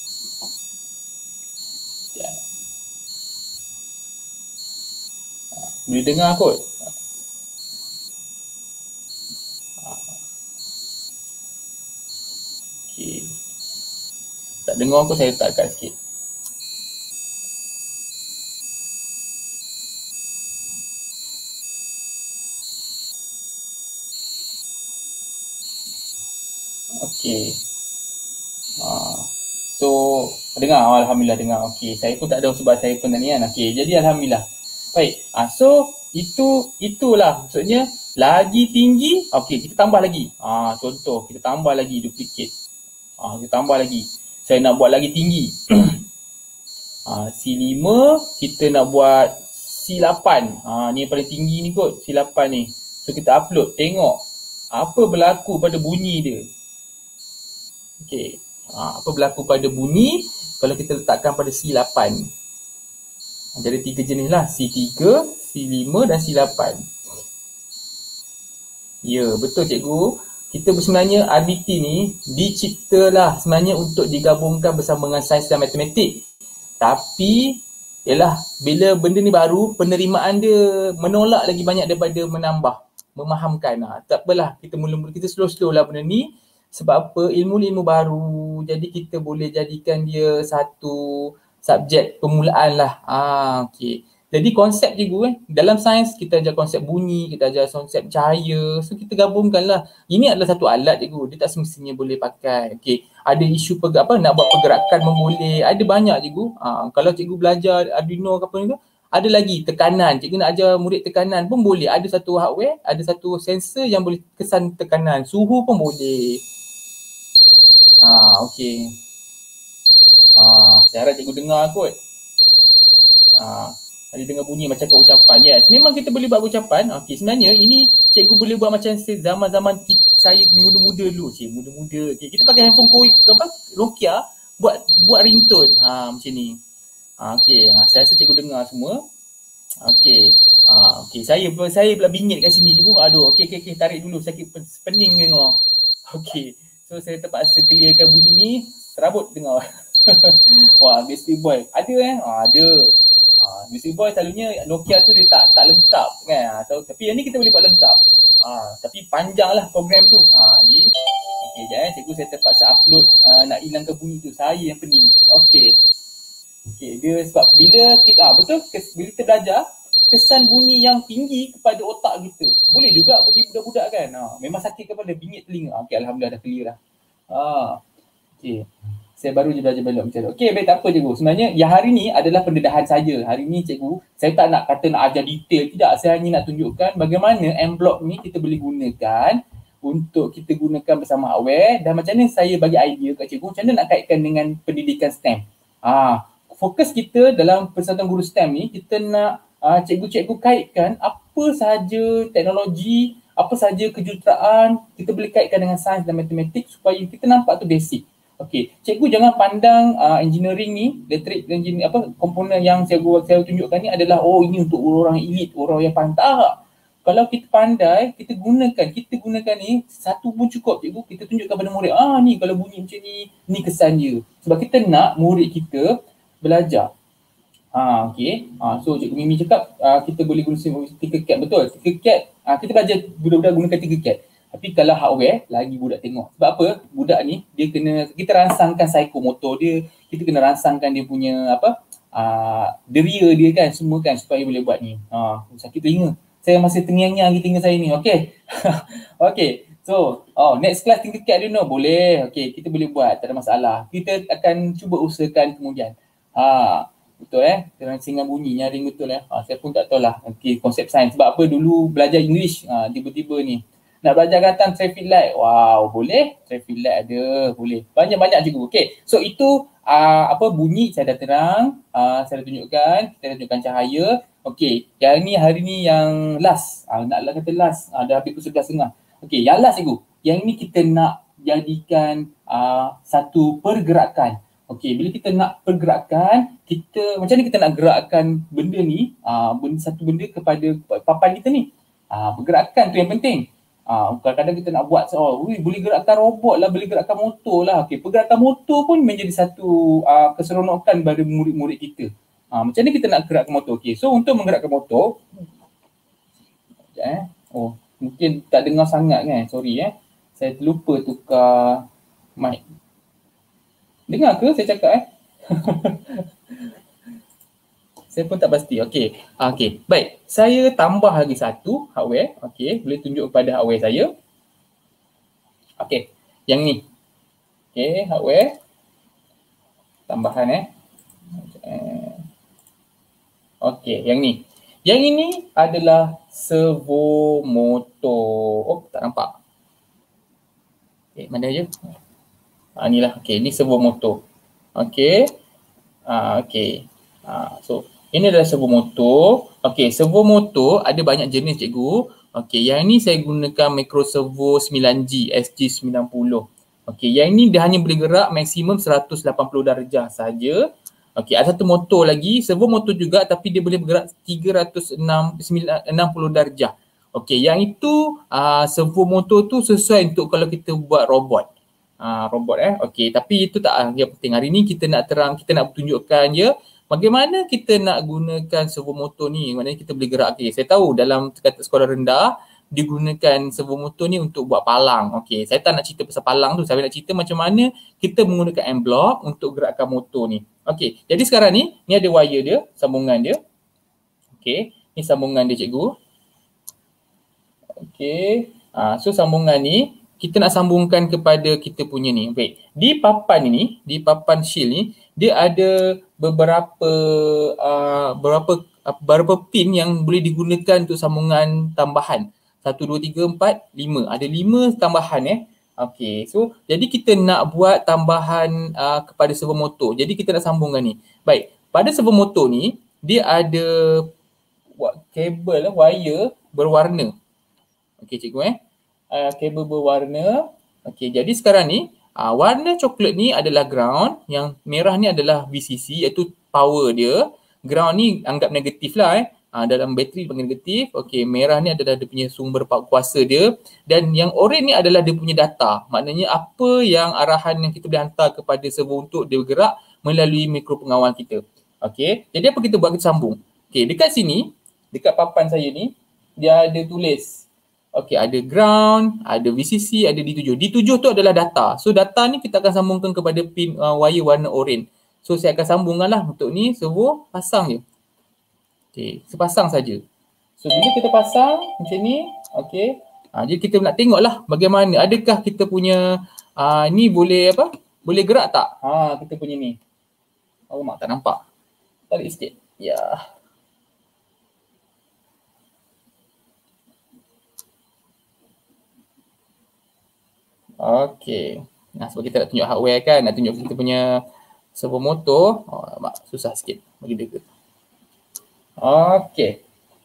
Ya. Ah, boleh dengar kot? Ah. Okey. Tak dengar kot, saya letakkan sikit. Okey. Ha. So, dengar, alhamdulillah dengar. Okey, saya pun tak ada sebab saya pun ni kan. Okey, jadi alhamdulillah. Baik. Ha, so itu itulah maksudnya lagi tinggi. Okey, kita tambah lagi. Ha, contoh kita tambah lagi duplicate. Ha, kita tambah lagi. Saya nak buat lagi tinggi. ha, C lima kita nak buat C lapan. Ha, ni yang paling tinggi ni kot, C lapan ni. So kita upload, tengok apa berlaku pada bunyi dia. Okey, ha, apa berlaku pada bunyi kalau kita letakkan pada C lapan. Jadi tiga jenis lah, C tiga, C lima dan C lapan. Ya, betul cikgu. Kita sebenarnya R B T ni diciptalah sebenarnya untuk digabungkan bersama dengan sains dan matematik. Tapi, yalah, bila benda ni baru, penerimaan dia menolak lagi banyak daripada menambah, memahamkan. Ha, tak apalah, kita mula-mula, kita slow-slow lah benda ni. Sebab apa? Ilmu-ilmu baru. Jadi kita boleh jadikan dia satu subjek permulaan lah. Ah, okay. Jadi konsep cikgu eh, dalam sains kita ajar konsep bunyi, kita ajar konsep cahaya. So kita gabungkan lah. Ini adalah satu alat cikgu. Dia tak semestinya boleh pakai. Okay. Ada isu perg- apa, nak buat pergerakan memboleh. Ada banyak cikgu. Ah, kalau cikgu belajar Arduino ke apa ni tu, ada lagi tekanan. Cikgu nak ajar murid tekanan pun boleh. Ada satu hardware, ada satu sensor yang boleh kesan tekanan. Suhu pun boleh. Ah, okey. Ah, saya harap cikgu dengar kot. Ah, ada dengar bunyi macam ucapan. Yes, memang kita boleh buat ucapan. Okey, sebenarnya ini cikgu boleh buat macam zaman-zaman saya muda-muda dulu, cik, muda-muda. Okay. Kita pakai handphone koi, apa? Nokia buat buat ringtone. Ha, macam ni. Ah, okey, ah, saya rasa cikgu dengar semua. Okey. Ah, okey, saya saya pula bingit kat sini cikgu. Aduh, okey okey okey, tarik dulu sakit pening dengar. Okey. So saya terpaksa clearkan bunyi ni, serabut dengar. Wah, Beastie Boy. Ada eh? Ah, ada. Ah, Beastie Boy selalunya Nokia tu dia tak tak lengkap kan. Ah, so, tapi yang ni kita boleh buat lengkap. Ah, tapi panjang lah program tu. Ah, jadi okey jap eh, cikgu saya terpaksa upload, uh, nak hilangkan bunyi tu. Saya yang pening. Okey. Okey, dia sebab bila kita ah betul bila kita belajar kesan bunyi yang tinggi kepada otak kita. Boleh juga bagi budak-budak kan. Ha, memang sakit kepala, bingit telinga. Okey, alhamdulillah dah clear dah. Ha. Okey. Saya baru je belajar belok macam tu. Okey, baik, tak apa cikgu. Sebenarnya yang hari ni adalah pendedahan saja. Hari ni cikgu, saya tak nak kata nak ajar detail, tidak. Saya hanya nak tunjukkan bagaimana M-Block ni kita boleh gunakan untuk kita gunakan bersama hardware dan macam mana saya bagi idea kat cikgu macam mana nak kaitkan dengan pendidikan STEM. Ha, fokus kita dalam Persatuan Guru STEM ni, kita nak Uh, cikgu-cikgu kaitkan apa sahaja teknologi, apa sahaja kejuruteraan, kita boleh kaitkan dengan sains dan matematik supaya kita nampak tu basic. Okey, cikgu jangan pandang uh, engineering ni, elektrik engineering apa komponen yang saya saya tunjukkan ni adalah oh ini untuk orang elit, orang yang pandai. Tak. Kalau kita pandai, kita gunakan, kita gunakan ni satu pun cukup cikgu, kita tunjukkan pada murid, ah ni kalau bunyi macam ni, ni kesan dia. Sebab kita nak murid kita belajar. Ha, okey. Ha, so Cikgu Mimi cakap uh, kita boleh guna tiga cat. Betul. Tiga cat. Uh, kita belajar budak-budak gunakan tiga cat. Tapi kalau hardware lagi budak tengok. Sebab apa? Budak ni dia kena kita rangsangkan psikomotor dia, kita kena rangsangkan dia punya apa? Uh, deria dia kan semua kan supaya boleh buat ni. Ha, sakit telinga. Saya masih terngiang-ngiang lagi telinga saya ni. Okey. Okey. So, oh next class tiga cat dia no boleh. Okey, kita boleh buat, tak ada masalah. Kita akan cuba usahakan kemudian. Ha, betul eh, rancangan bunyi nyaring betul eh. Ha, saya pun tak tahu lah okay, konsep sains. Sebab apa dulu belajar English ha, tiba-tiba ni nak belajar kata traffic light. Wow, boleh. Traffic light ada, boleh. Banyak-banyak juga. Okey. So itu uh, apa bunyi saya dah terang, uh, saya dah tunjukkan, kita dah tunjukkan cahaya. Okey, yang ni hari ni yang last. Uh, naklah kata last, uh, dah habis pukul sebelas tiga puluh. Okey, yang last cikgu. Yang ni kita nak jadikan uh, satu pergerakan. Okey, bila kita nak pergerakan, kita macam ni kita nak gerakkan benda ni, uh, benda, satu benda kepada papan kita ni. Uh, pergerakan tu yang penting. Uh, kadang-kadang kita nak buat, oh, ui, boleh gerakkan robot lah, boleh gerakkan motor lah. Okey, pergerakan motor pun menjadi satu uh, keseronokan pada murid-murid kita. Uh, macam ni kita nak gerakkan motor. Okey, so untuk menggerakkan motor, eh, oh, mungkin tak dengar sangat kan, sorry eh. Saya terlupa tukar mic. Dengar ke saya cakap eh? Saya pun tak pasti. Okey. Okey. Baik. Saya tambah lagi satu hardware. Okey. Boleh tunjuk kepada hardware saya. Okey. Yang ni. Okey. Hardware. Tambahan eh. Okey. Yang ni. Yang ini adalah servo motor. Oh, tak nampak. Okey. Mana je? Ha, inilah, okey, ini servo motor. Okey. Ha, okey. Ha, so, ini adalah servo motor. Okey, servo motor ada banyak jenis cikgu. Okey, yang ini saya gunakan micro servo sembilan G, S G sembilan puluh. Okey, yang ini dia hanya boleh gerak maksimum seratus lapan puluh darjah saja. Okey, ada satu motor lagi, servo motor juga tapi dia boleh bergerak tiga ratus enam puluh darjah. Okey, yang itu uh, servo motor tu sesuai untuk kalau kita buat robot. Uh, robot eh. Okey, tapi itu tak uh, yang penting. Hari ni kita nak terang, kita nak tunjukkan je bagaimana kita nak gunakan servo motor ni. Maknanya kita boleh gerak. Okey, saya tahu dalam kata sekolah rendah digunakan servo motor ni untuk buat palang. Okey, saya tak nak cerita pasal palang tu. Saya nak cerita macam mana kita menggunakan M-block untuk gerakkan motor ni. Okey, jadi sekarang ni, ni ada wire dia, sambungan dia. Okey, ni sambungan dia cikgu. Okey, uh, so sambungan ni kita nak sambungkan kepada kita punya ni. Baik. Di papan ini, di papan shield ni, dia ada beberapa uh, beberapa uh, beberapa pin yang boleh digunakan untuk sambungan tambahan. Satu, dua, tiga, empat, lima. Ada lima tambahan eh. Okey. So, jadi kita nak buat tambahan uh, kepada servo motor. Jadi kita nak sambungkan ni. Baik. Pada servo motor ni, dia ada kabel, wire berwarna. Okey cikgu eh. Uh, kabel berwarna. Okey, jadi sekarang ni uh, warna coklat ni adalah ground, yang merah ni adalah V C C iaitu power dia. Ground ni anggap negatif lah eh. Uh, dalam bateri panggil negatif. Okey, merah ni adalah dia punya sumber kuasa dia, dan yang oren ni adalah dia punya data. Maknanya apa yang arahan yang kita boleh hantar kepada servo untuk dia bergerak melalui mikro pengawal kita. Okey, jadi apa kita buat? Kita sambung. Okey, dekat sini, dekat papan saya ni, dia ada tulis. Okey, ada ground, ada V C C, ada D tujuh. D tujuh tu adalah data. So data ni kita akan sambungkan kepada pin uh, wire warna oren. So saya akan sambungkan lah untuk ni servo, pasang je. Okey, sepasang saja. So bila kita pasang macam ni, okey. Ha, jadi kita nak tengok lah bagaimana, adakah kita punya uh, ni boleh apa? Boleh gerak tak? Ha, kita punya ni. Oh mak tak nampak. Tarik sikit. Ya. Okey. Nah, sebab kita nak tunjuk hardware kan, nak tunjuk kita punya servo motor. Oh, mak susah sikit bagi dia. Okey.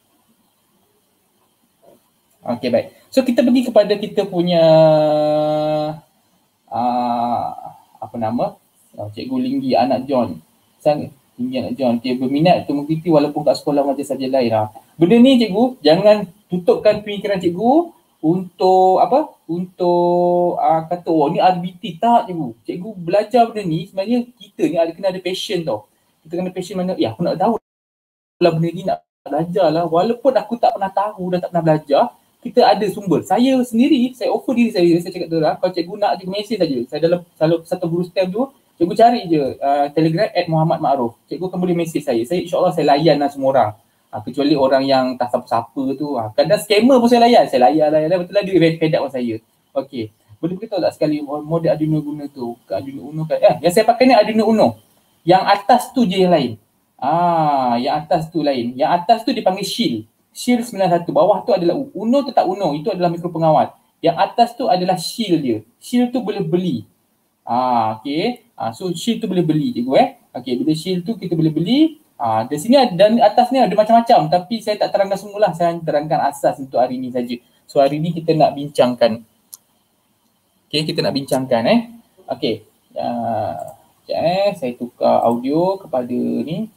Okey, baik. So kita pergi kepada kita punya uh, apa nama, uh, Cikgu Linggi anak John. Sangat Linggi anak John. Okay, berminat untuk mengikuti walaupun kat sekolah mengajar saja lain. Ha. Benda ni cikgu, jangan tutupkan pemikiran cikgu untuk apa? Untuk uh, kata oh ni R B T. Tak cikgu. Cikgu belajar benda ni sebenarnya kita ni ada kena ada passion tau. Kita kena passion mana, ya aku nak tahu lah benda ni, nak belajar lah. Walaupun aku tak pernah tahu dan tak pernah belajar, kita ada sumber. Saya sendiri, saya offer diri saya, saya cakap tu lah, kalau cikgu nak cikgu mesej saja. Saya dalam kalau satu guru STEM tu, cikgu cari je uh, Telegram at Muhammad Ma'ruf. Cikgu kan boleh mesej saya. Saya insyaAllah saya layan lah semua orang. Ha, kecuali orang yang tak siapa-siapa tu. Ha. Kadang scammer pun saya layan. Saya layan lah. Betul lah dia fed up dengan saya. Okey. Boleh beritahu tak sekali model Arduino guna tu? Ke Arduino Uno kan? Eh, yang saya pakai ni Arduino Uno. Yang atas tu je yang lain. Ah, yang atas tu lain. Yang atas tu dipanggil Shield. Shield sembilan satu. Bawah tu adalah Uno tu tak Uno. Itu adalah mikro pengawal. Yang atas tu adalah Shield dia. Shield tu boleh beli. Ah, okey. Ah, so shield tu boleh beli cikgu eh. Okey, bila shield tu kita boleh beli. Ah, di sini dan atas ni ada macam-macam tapi saya tak terangkan semualah. Saya terangkan asas untuk hari ni saja. So hari ni kita nak bincangkan. Okey, kita nak bincangkan eh. Okey. Ah, sekejap eh, saya tukar audio kepada ni.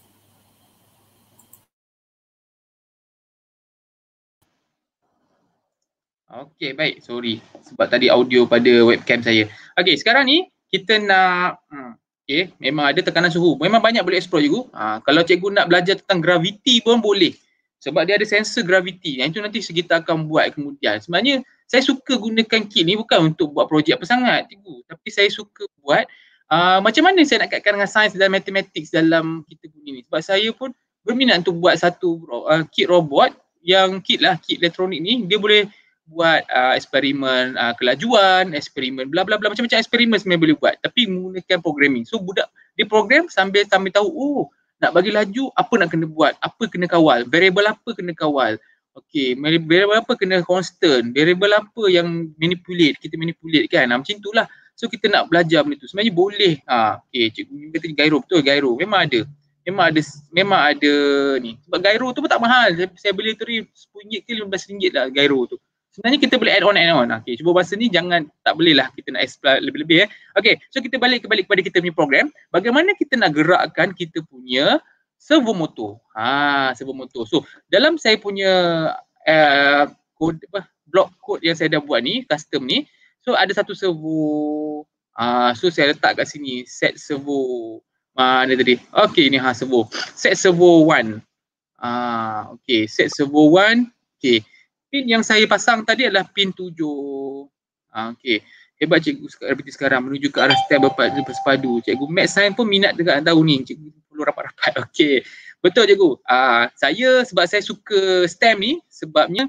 Okey, baik. Sorry sebab tadi audio pada webcam saya. Okey, sekarang ni kita nak hmm, okey, memang ada tekanan suhu. Memang banyak boleh explore cikgu. Ha, kalau cikgu nak belajar tentang graviti pun boleh. Sebab dia ada sensor graviti. Yang itu nanti kita akan buat kemudian. Sebenarnya saya suka gunakan kit ni bukan untuk buat projek apa sangat cikgu. Tapi saya suka buat uh, macam mana saya nak kaitkan dengan sains dan matematik dalam kita guna ni. Sebab saya pun berminat untuk buat satu uh, kit robot yang kit lah, kit elektronik ni. Dia boleh buat uh, eksperimen uh, kelajuan, eksperimen bla bla bla, macam-macam eksperimen sebenarnya boleh buat tapi menggunakan programming. So budak dia program sambil sambil tahu oh nak bagi laju apa nak kena buat, apa kena kawal, variable apa kena kawal. Okey, variable apa kena constant, variable apa yang manipulate, kita manipulate kan. Ha, macam itulah. So kita nak belajar benda tu. Sebenarnya boleh. Ha, okey, cikgu kata gyro, betul gyro. Memang ada. Memang ada memang ada ni. Sebab gyro tu pun tak mahal. Saya, saya beli tu sepuluh ringgit ke lima belas ringgit lah gyro tu. Sebenarnya kita boleh add on add on. Okey, cuba bahasa ni jangan, tak boleh lah kita nak explore lebih-lebih eh. Okey, so kita balik kembali kepada kita punya program. Bagaimana kita nak gerakkan kita punya servo motor. Ha, servo motor. So, dalam saya punya uh, kod apa block code yang saya dah buat ni, custom ni. So ada satu servo. Ah, uh, so saya letak kat sini set servo mana tadi? Okey, ni ha servo. Set servo one. Ah, uh, okey, set servo one. Okey. Pin yang saya pasang tadi adalah pin tujuh. Ha, okey. Hebat cikgu sekarang menuju ke arah step bersepadu. Cikgu Math Science pun minat dekat tahun ni. Cikgu perlu rapat-rapat. Okey. Betul cikgu. Uh, saya sebab saya suka STEM ni sebabnya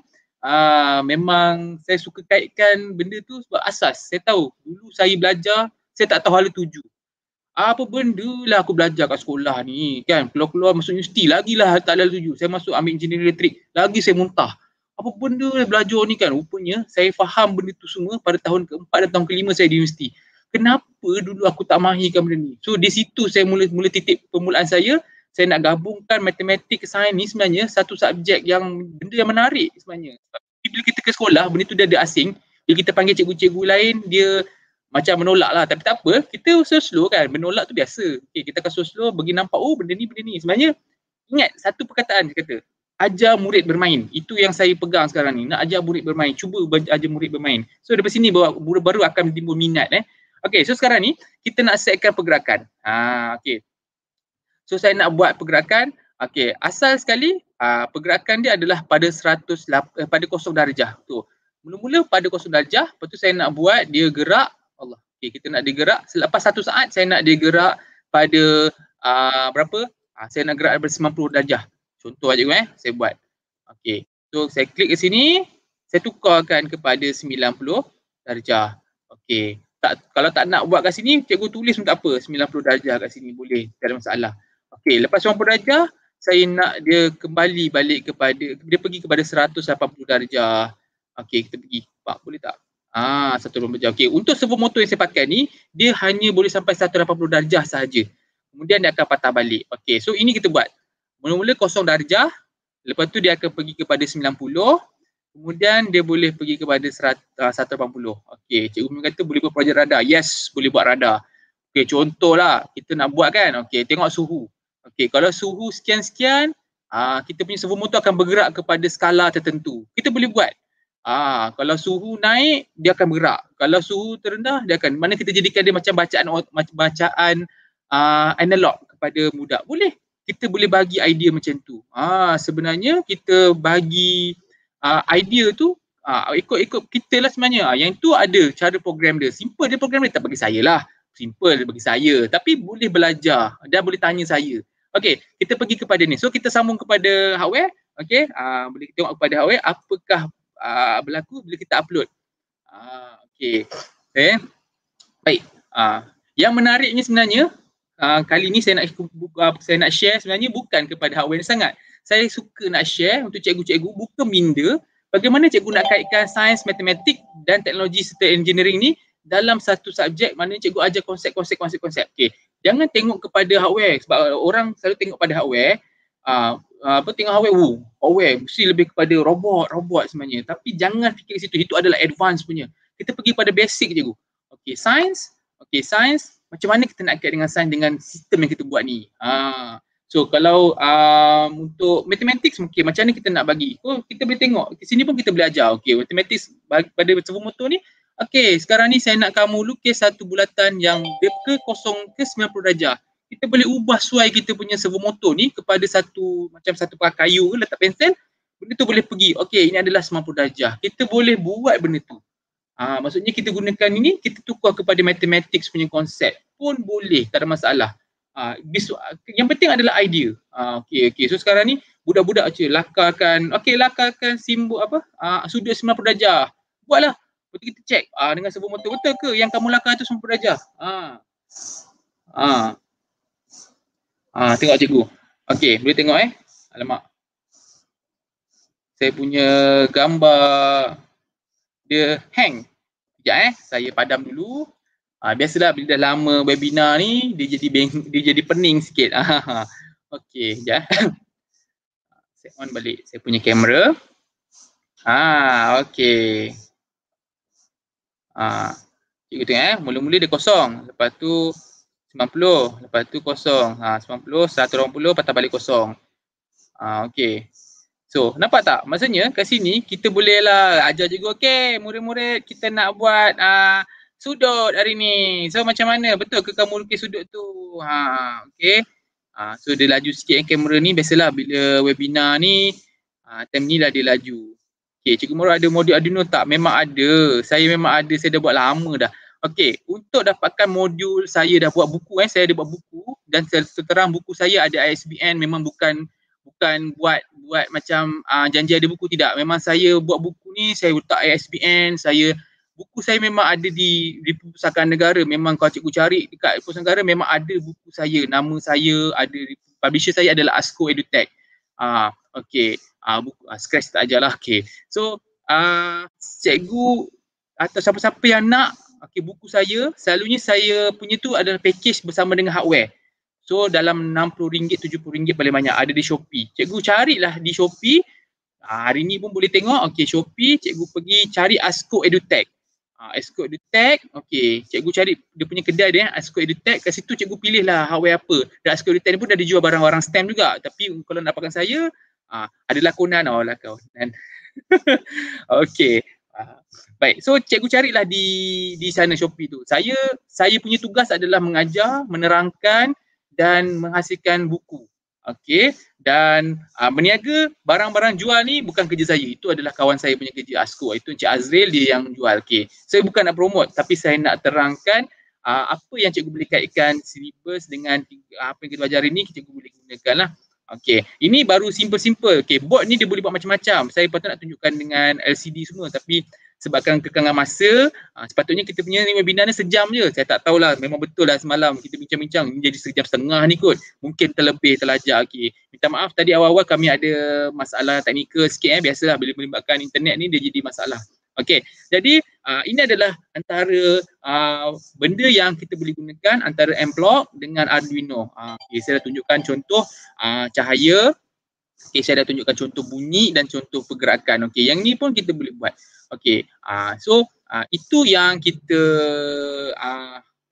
uh, memang saya suka kaitkan benda tu sebab asas. Saya tahu dulu saya belajar saya tak tahu hala tuju. Apa benda lah aku belajar kat sekolah ni kan. Keluar-keluar masuk universiti lagilah tak hala tuju. Saya masuk ambil engineering elektrik lagi saya muntah. Apa benda lah belajar ni kan. Rupanya saya faham benda tu semua pada tahun keempat dan tahun kelima saya di universiti. Kenapa dulu aku tak mahirkan benda ni? So di situ saya mula mula titik permulaan saya. Saya nak gabungkan matematik ke sains ni sebenarnya satu subjek yang benda yang menarik sebenarnya. Bila kita ke sekolah benda tu dia ada asing. Bila kita panggil cikgu-cikgu lain dia macam menolak lah. Tapi tak apa, kita slow-slow kan. Menolak tu biasa. Okay, kita akan slow-slow bagi nampak oh benda ni benda ni. Sebenarnya ingat satu perkataan dia kata. Ajar murid bermain. Itu yang saya pegang sekarang ni. Nak ajar murid bermain. Cuba ajar murid bermain. So daripada sini baru, baru akan timbul minat eh. Okay, so sekarang ni kita nak setkan pergerakan. Ha, okay. So saya nak buat pergerakan. Okay, asal sekali uh, pergerakan dia adalah pada seratus eh, pada kosong darjah. Tu. Mula-mula pada kosong darjah. Lepas tu saya nak buat dia gerak. Allah. Okay, kita nak dia gerak. Selepas satu saat saya nak dia gerak pada uh, berapa? Uh, saya nak gerak pada sembilan puluh darjah. Contoh aja eh, saya buat. Okey. So saya klik ke sini, saya tukarkan kepada sembilan puluh darjah. Okey. Tak, kalau tak nak buat kat sini, cikgu tulis pun tak apa, sembilan puluh darjah kat sini boleh, tak ada masalah. Okey, lepas sembilan puluh darjah, saya nak dia kembali balik kepada dia pergi kepada seratus lapan puluh darjah. Okey, kita pergi. Pak, boleh tak? Ah, seratus lapan puluh darjah. Okey, untuk servo motor yang saya pakai ni, dia hanya boleh sampai seratus lapan puluh darjah sahaja. Kemudian dia akan patah balik. Okey, so ini kita buat. Mula-mula kosong darjah, lepas tu dia akan pergi kepada sembilan puluh, kemudian dia boleh pergi kepada seratus lapan puluh. Okey, cikgu kata boleh buat projek radar. Yes, boleh buat radar. Okey, contohlah kita nak buat kan, okey, tengok suhu. Okey, kalau suhu sekian-sekian, ah kita punya servo motor akan bergerak kepada skala tertentu. Kita boleh buat. Ah, kalau suhu naik, dia akan bergerak. Kalau suhu terendah, dia akan, mana kita jadikan dia macam bacaan macam bacaan uh, analog kepada budak. Boleh. Kita boleh bagi idea macam tu. Ah, sebenarnya kita bagi uh, idea tu uh, ikut-ikut kita lah sebenarnya. Ah, yang tu ada cara program dia. Simple dia program dia, tak bagi saya lah. Simple bagi saya, tapi boleh belajar dan boleh tanya saya. Okey, kita pergi kepada ni. So kita sambung kepada hardware. Okey, uh, boleh tengok kepada hardware apakah uh, berlaku bila kita upload. Uh, Okey. Okay. Baik. Uh, yang menariknya sebenarnya uh, kali ni saya nak uh, saya nak share sebenarnya bukan kepada hardware sangat. Saya suka nak share untuk cikgu-cikgu bukan minda bagaimana cikgu nak kaitkan sains, matematik dan teknologi serta engineering ni dalam satu subjek mana cikgu ajar konsep-konsep konsep-konsep. Okey, jangan tengok kepada hardware sebab orang selalu tengok pada hardware, uh, uh, apa tengok hardware, oh, hardware mesti lebih kepada robot, robot sebenarnya. Tapi jangan fikir ke situ, itu adalah advance punya. Kita pergi pada basic cikgu. Okey, sains, okey sains, macam mana kita nak kait dengan sains dengan sistem yang kita buat ni. Uh, so kalau um, untuk matematik mungkin macam mana kita nak bagi. Oh, kita boleh tengok, di sini pun kita boleh ajar. Okey, matematik pada servo motor ni. Okey, sekarang ni saya nak kamu lukis satu bulatan yang dia ke kosong ke sembilan puluh darjah. Kita boleh ubah suai kita punya servo motor ni kepada satu macam satu pakai kayu ke letak pensel, benda tu boleh pergi. Okey, ini adalah sembilan puluh darjah. Kita boleh buat benda tu. Ah, maksudnya kita gunakan ini, kita tukar kepada matematik punya konsep pun boleh, tak ada masalah. Ah, bisu, yang penting adalah idea. Ah, okey okey. So sekarang ni budak-budak je lakarkan, okey lakarkan simbol apa? Ah, sudut sembilan puluh darjah. Buatlah. Lepas kita cek ah, dengan servo motor, betul ke yang kamu lakar tu sembilan puluh darjah? Ah. Ah. Ah, tengok cikgu. Okey, boleh tengok eh. Alamak. Saya punya gambar dia hang. Sekejap eh, saya padam dulu. Ah, biasalah bila dah lama webinar ni dia jadi beng, dia jadi pening sikit. Ah. Okey, sekejap. Saya on balik saya punya kamera. Ah, okey. Ah, cikgu tengok eh, mula-mula dia kosong, lepas tu sembilan puluh, lepas tu kosong. Ha, sembilan puluh, seratus lapan puluh, patah balik kosong. Ah, okey. So, nampak tak? Maksudnya kat sini kita bolehlah ajar juga, okey, murid-murid kita nak buat uh, sudut hari ni. So, macam mana? Betul ke kamu lukis sudut tu? Ha, okey. Ah, so, dia laju sikit yang kamera ni. Biasalah bila webinar ni, uh, time ni lah dia laju. Okey, Cikgu Moro ada modul Arduino tak? Memang ada. Saya memang ada. Saya dah buat lama dah. Okey, untuk dapatkan modul saya dah buat buku eh. Saya ada buat buku dan terang buku saya ada I S B N, memang bukan bukan buat buat macam uh, janji ada buku, tidak. Memang saya buat buku ni, saya letak I S B N, saya buku saya memang ada di di Perpustakaan Negara. Memang kalau cikgu cari dekat Perpustakaan Negara memang ada buku saya, nama saya ada, publisher saya adalah ASCO EduTech. Ah, uh, okey. Ah, uh, buku uh, scratch tak ajarlah. Okey. So, uh, cikgu atau siapa-siapa yang nak okey buku saya, selalunya saya punya tu adalah package bersama dengan hardware. So dalam enam puluh ringgit, tujuh puluh ringgit paling banyak, ada di Shopee. Cikgu carilah di Shopee. Ha, hari ni pun boleh tengok. Okey, Shopee, cikgu pergi cari ASCO EduTech. Ha, ASCO EduTech, okey. Cikgu cari dia punya kedai dia, ASCO EduTech. Kat situ cikgu pilihlah hardware apa. Dan ASCO EduTech ni pun dah dijual barang-barang STEM juga. Tapi kalau nak dapatkan saya, ha, ada lakonan. Oh, lakonan. Okey. Uh, baik, so cikgu carilah di di sana Shopee tu. Saya saya punya tugas adalah mengajar, menerangkan dan menghasilkan buku. Okey, dan uh, berniaga barang-barang jual ni bukan kerja saya. Itu adalah kawan saya punya kerja, ASCO. Itu Encik Azril dia yang jual. Okey. Saya bukan nak promote tapi saya nak terangkan uh, apa yang cikgu boleh kaitkan syllabus dengan uh, apa yang kita belajar hari ni, cikgu boleh gunakanlah. Okey, ini baru simple-simple. Okey, board ni dia boleh buat macam-macam. Saya patut nak tunjukkan dengan L C D semua tapi sebabkan kekangan masa, uh, sepatutnya kita punya ni webinar ni sejam je. Saya tak tahulah, memang betul lah semalam kita bincang-bincang ni jadi sejam setengah ni kot. Mungkin terlebih, terlajak. Okey, minta maaf tadi awal-awal kami ada masalah teknikal sikit eh. Biasalah bila melibatkan internet ni dia jadi masalah. Okey, jadi uh, ini adalah antara uh, benda yang kita boleh gunakan antara M-Block dengan Arduino. Uh, okay, saya dah tunjukkan contoh uh, cahaya. Okey, saya dah tunjukkan contoh bunyi dan contoh pergerakan. Okey, yang ni pun kita boleh buat. Okey, uh, so uh, itu yang kita uh, boleh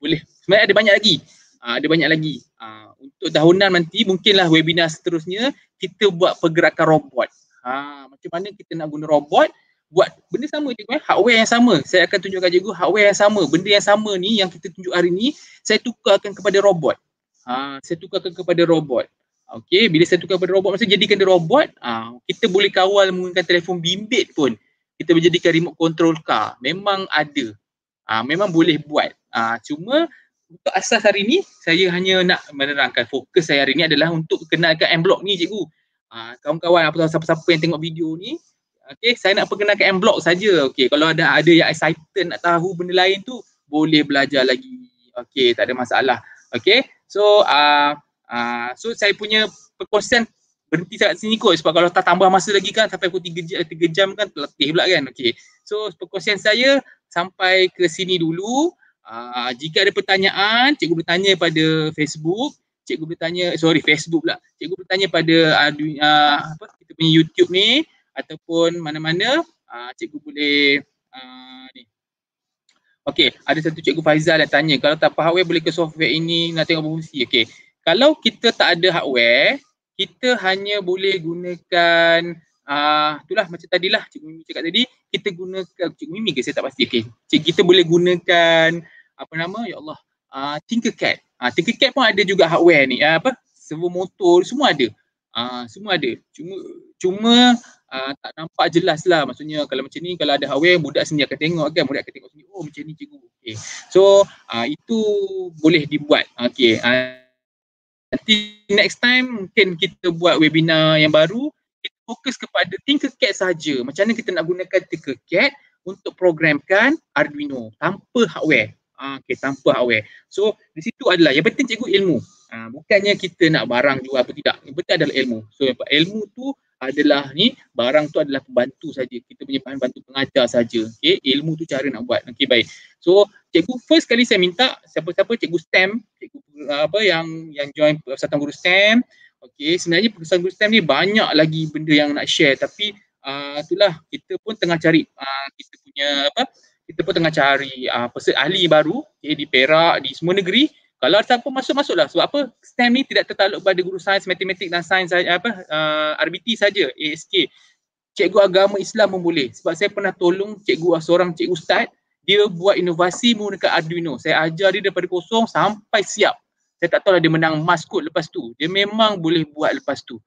sebenarnya ada banyak lagi. Uh, ada banyak lagi. Uh, untuk tahunan nanti mungkinlah webinar seterusnya kita buat pergerakan robot. Ha, macam mana kita nak guna robot buat benda sama cikgu eh, hardware yang sama. Saya akan tunjukkan cikgu hardware yang sama. Benda yang sama ni yang kita tunjuk hari ni saya tukarkan kepada robot. Ha, saya tukarkan kepada robot. Okey, bila saya tukar kepada robot maksudnya jadikan dia robot, ha, kita boleh kawal menggunakan telefon bimbit pun. Kita boleh jadikan remote control car. Memang ada. Ha, memang boleh buat. Ha, cuma untuk asas hari ni, saya hanya nak menerangkan fokus saya hari ni adalah untuk kenalkan M-Block ni cikgu. Ha, kawan-kawan apa siapa-siapa yang tengok video ni, okey, saya nak perkenalkan M-Block saja. Okey, kalau ada ada yang excited nak tahu benda lain tu, boleh belajar lagi. Okey, tak ada masalah. Okey. So, uh, uh, so saya punya perkongsian berhenti kat sini kot sebab kalau tak tambah masa lagi kan sampai pukul tiga jam, tiga jam kan letih pula kan. Okey. So, perkongsian saya sampai ke sini dulu. Uh, jika ada pertanyaan, cikgu bertanya pada Facebook, cikgu bertanya, sorry Facebook pula, cikgu bertanya pada uh, uh, apa, kita punya YouTube ni ataupun mana-mana, uh, cikgu boleh uh, ni. Okey, ada satu cikgu Faizal yang tanya, kalau tak hardware boleh ke software ini nak tengok berfungsi. Okey, kalau kita tak ada hardware, kita hanya boleh gunakan, uh, itulah macam tadilah cikgu Mimi cakap tadi, kita gunakan, cikgu Mimi ke saya tak pasti, okey, kita boleh gunakan apa nama, ya Allah, uh, Tinkercad. Uh, Tinkercad pun ada juga hardware ni, uh, apa, servo motor, semua ada. Uh, semua ada. Cuma cuma uh, tak nampak jelas lah. Maksudnya kalau macam ni, kalau ada hardware, budak sendiri akan tengok kan, budak akan tengok sendiri, oh macam ni cikgu. Okay. So, uh, itu boleh dibuat. Okay. Uh, nanti next time mungkin kita buat webinar yang baru, kita fokus kepada Tinkercad saja. Macam mana kita nak gunakan Tinkercad untuk programkan Arduino tanpa hardware. Uh, okay, tanpa hardware. So, di situ adalah yang penting cikgu ilmu. Uh, bukannya kita nak barang jual apa tidak. Yang penting adalah ilmu. So, ilmu tu adalah ni, barang tu adalah pembantu saja. Kita punya bantu pengajar saja. Okay, ilmu tu cara nak buat. Okay, baik. So, cikgu first kali saya minta siapa-siapa cikgu STEM, cikgu uh, apa yang yang join Persatuan Guru STEM. Okay, sebenarnya Persatuan Guru STEM ni banyak lagi benda yang nak share. Tapi uh, itulah, kita pun tengah cari uh, kita punya apa, kita pun tengah cari uh, peserta ahli baru, okay, di Perak, di semua negeri. Kalau ada siapa masuk-masuklah. Sebab apa? STEM ni tidak tertakluk pada guru sains, matematik dan sains apa uh, R B T saja, A S K. Cikgu agama Islam pun boleh. Sebab saya pernah tolong cikgu seorang cikgu ustaz, dia buat inovasi menggunakan Arduino. Saya ajar dia daripada kosong sampai siap. Saya tak tahu lah dia menang emas kot lepas tu. Dia memang boleh buat lepas tu.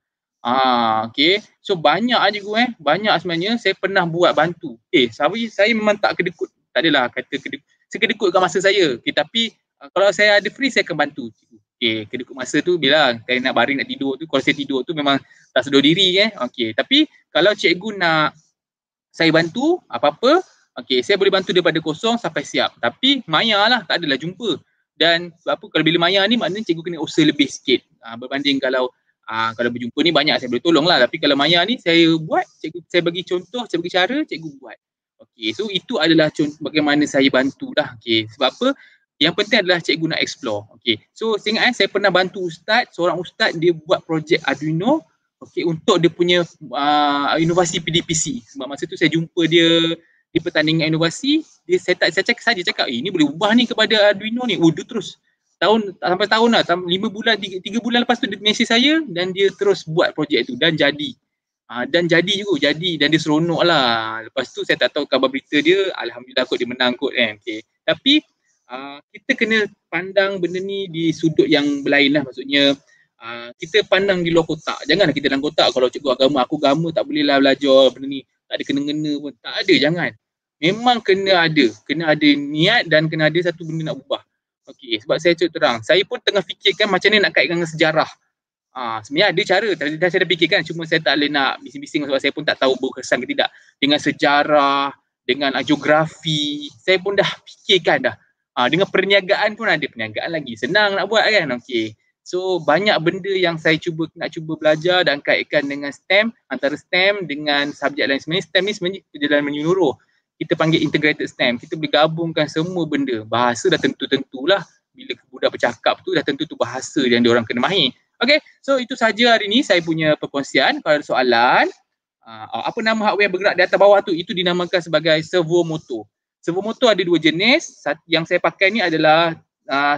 Ah, okay. So banyak aja cikgu eh. Banyak sebenarnya saya pernah buat bantu. Eh, saya, saya memang tak kedekut. Tak adalah kata kedekut. Saya kedekutkan masa saya. Okay, tapi uh, kalau saya ada free saya akan bantu cikgu. Okay, kedekut masa tu bila saya nak baring nak tidur tu. Kalau saya tidur tu memang tak sedar diri eh. Okay, tapi kalau cikgu nak saya bantu apa-apa, okay, saya boleh bantu daripada kosong sampai siap. Tapi maya lah, tak adalah jumpa. Dan sebab apa, kalau bila maya ni maknanya cikgu kena usaha lebih sikit. Uh, berbanding kalau Ah, kalau berjumpa ni banyak saya boleh tolong lah. Tapi kalau maya ni saya buat, cikgu, saya bagi contoh, saya bagi cara, cikgu buat. Okey, so itu adalah contoh bagaimana saya bantu lah. Okey, sebab apa? Yang penting adalah cikgu nak explore. Okey, so saya ingat eh, saya pernah bantu ustaz, seorang ustaz dia buat projek Arduino, okey, untuk dia punya uh, inovasi P D P C. Sebab masa tu saya jumpa dia di pertandingan inovasi, dia saya tak saya cakap saja cakap, eh, ini boleh ubah ni kepada Arduino ni. Oh, dia terus tahun sampai tahun lah, lima bulan, tiga, tiga bulan lepas tu dia mesej saya dan dia terus buat projek tu dan jadi. Uh, dan jadi juga, jadi dan dia seronok lah. Lepas tu saya tak tahu khabar berita dia, alhamdulillah kot dia menang kot kan. Okay. Tapi uh, kita kena pandang benda ni di sudut yang berlain lah. Maksudnya uh, kita pandang di luar kotak. Janganlah kita dalam kotak, kalau cikgu agama, aku agama tak boleh lah belajar benda ni. Tak ada kena-ngena pun, tak ada, jangan. Memang kena ada, kena ada niat dan kena ada satu benda nak ubah. Okey, sebab saya cerita terang, saya pun tengah fikirkan macam ni nak kaitkan dengan sejarah. Ah, sebenarnya ada cara, tadi dah saya dah fikirkan, cuma saya tak boleh nak bising-bising sebab saya pun tak tahu berkesan ke tidak. Dengan sejarah, dengan uh, geografi, saya pun dah fikirkan dah. Ah, dengan perniagaan pun ada, perniagaan lagi, senang nak buat kan. Okey. So banyak benda yang saya cuba nak cuba belajar dan kaitkan dengan STEM, antara STEM dengan subjek lain. Sebenarnya STEM ni sebenarnya jalan menyeluruh. Kita panggil integrated STEM. Kita boleh gabungkan semua benda. Bahasa dah tentu-tentulah. Bila budak bercakap tu dah tentu tu bahasa yang diorang kena mahir. Okay, so itu saja hari ni saya punya perkongsian. Kalau ada soalan, uh, apa nama hardware bergerak di atas bawah tu? Itu dinamakan sebagai servo motor. Servo motor ada dua jenis. Yang saya pakai ni adalah uh,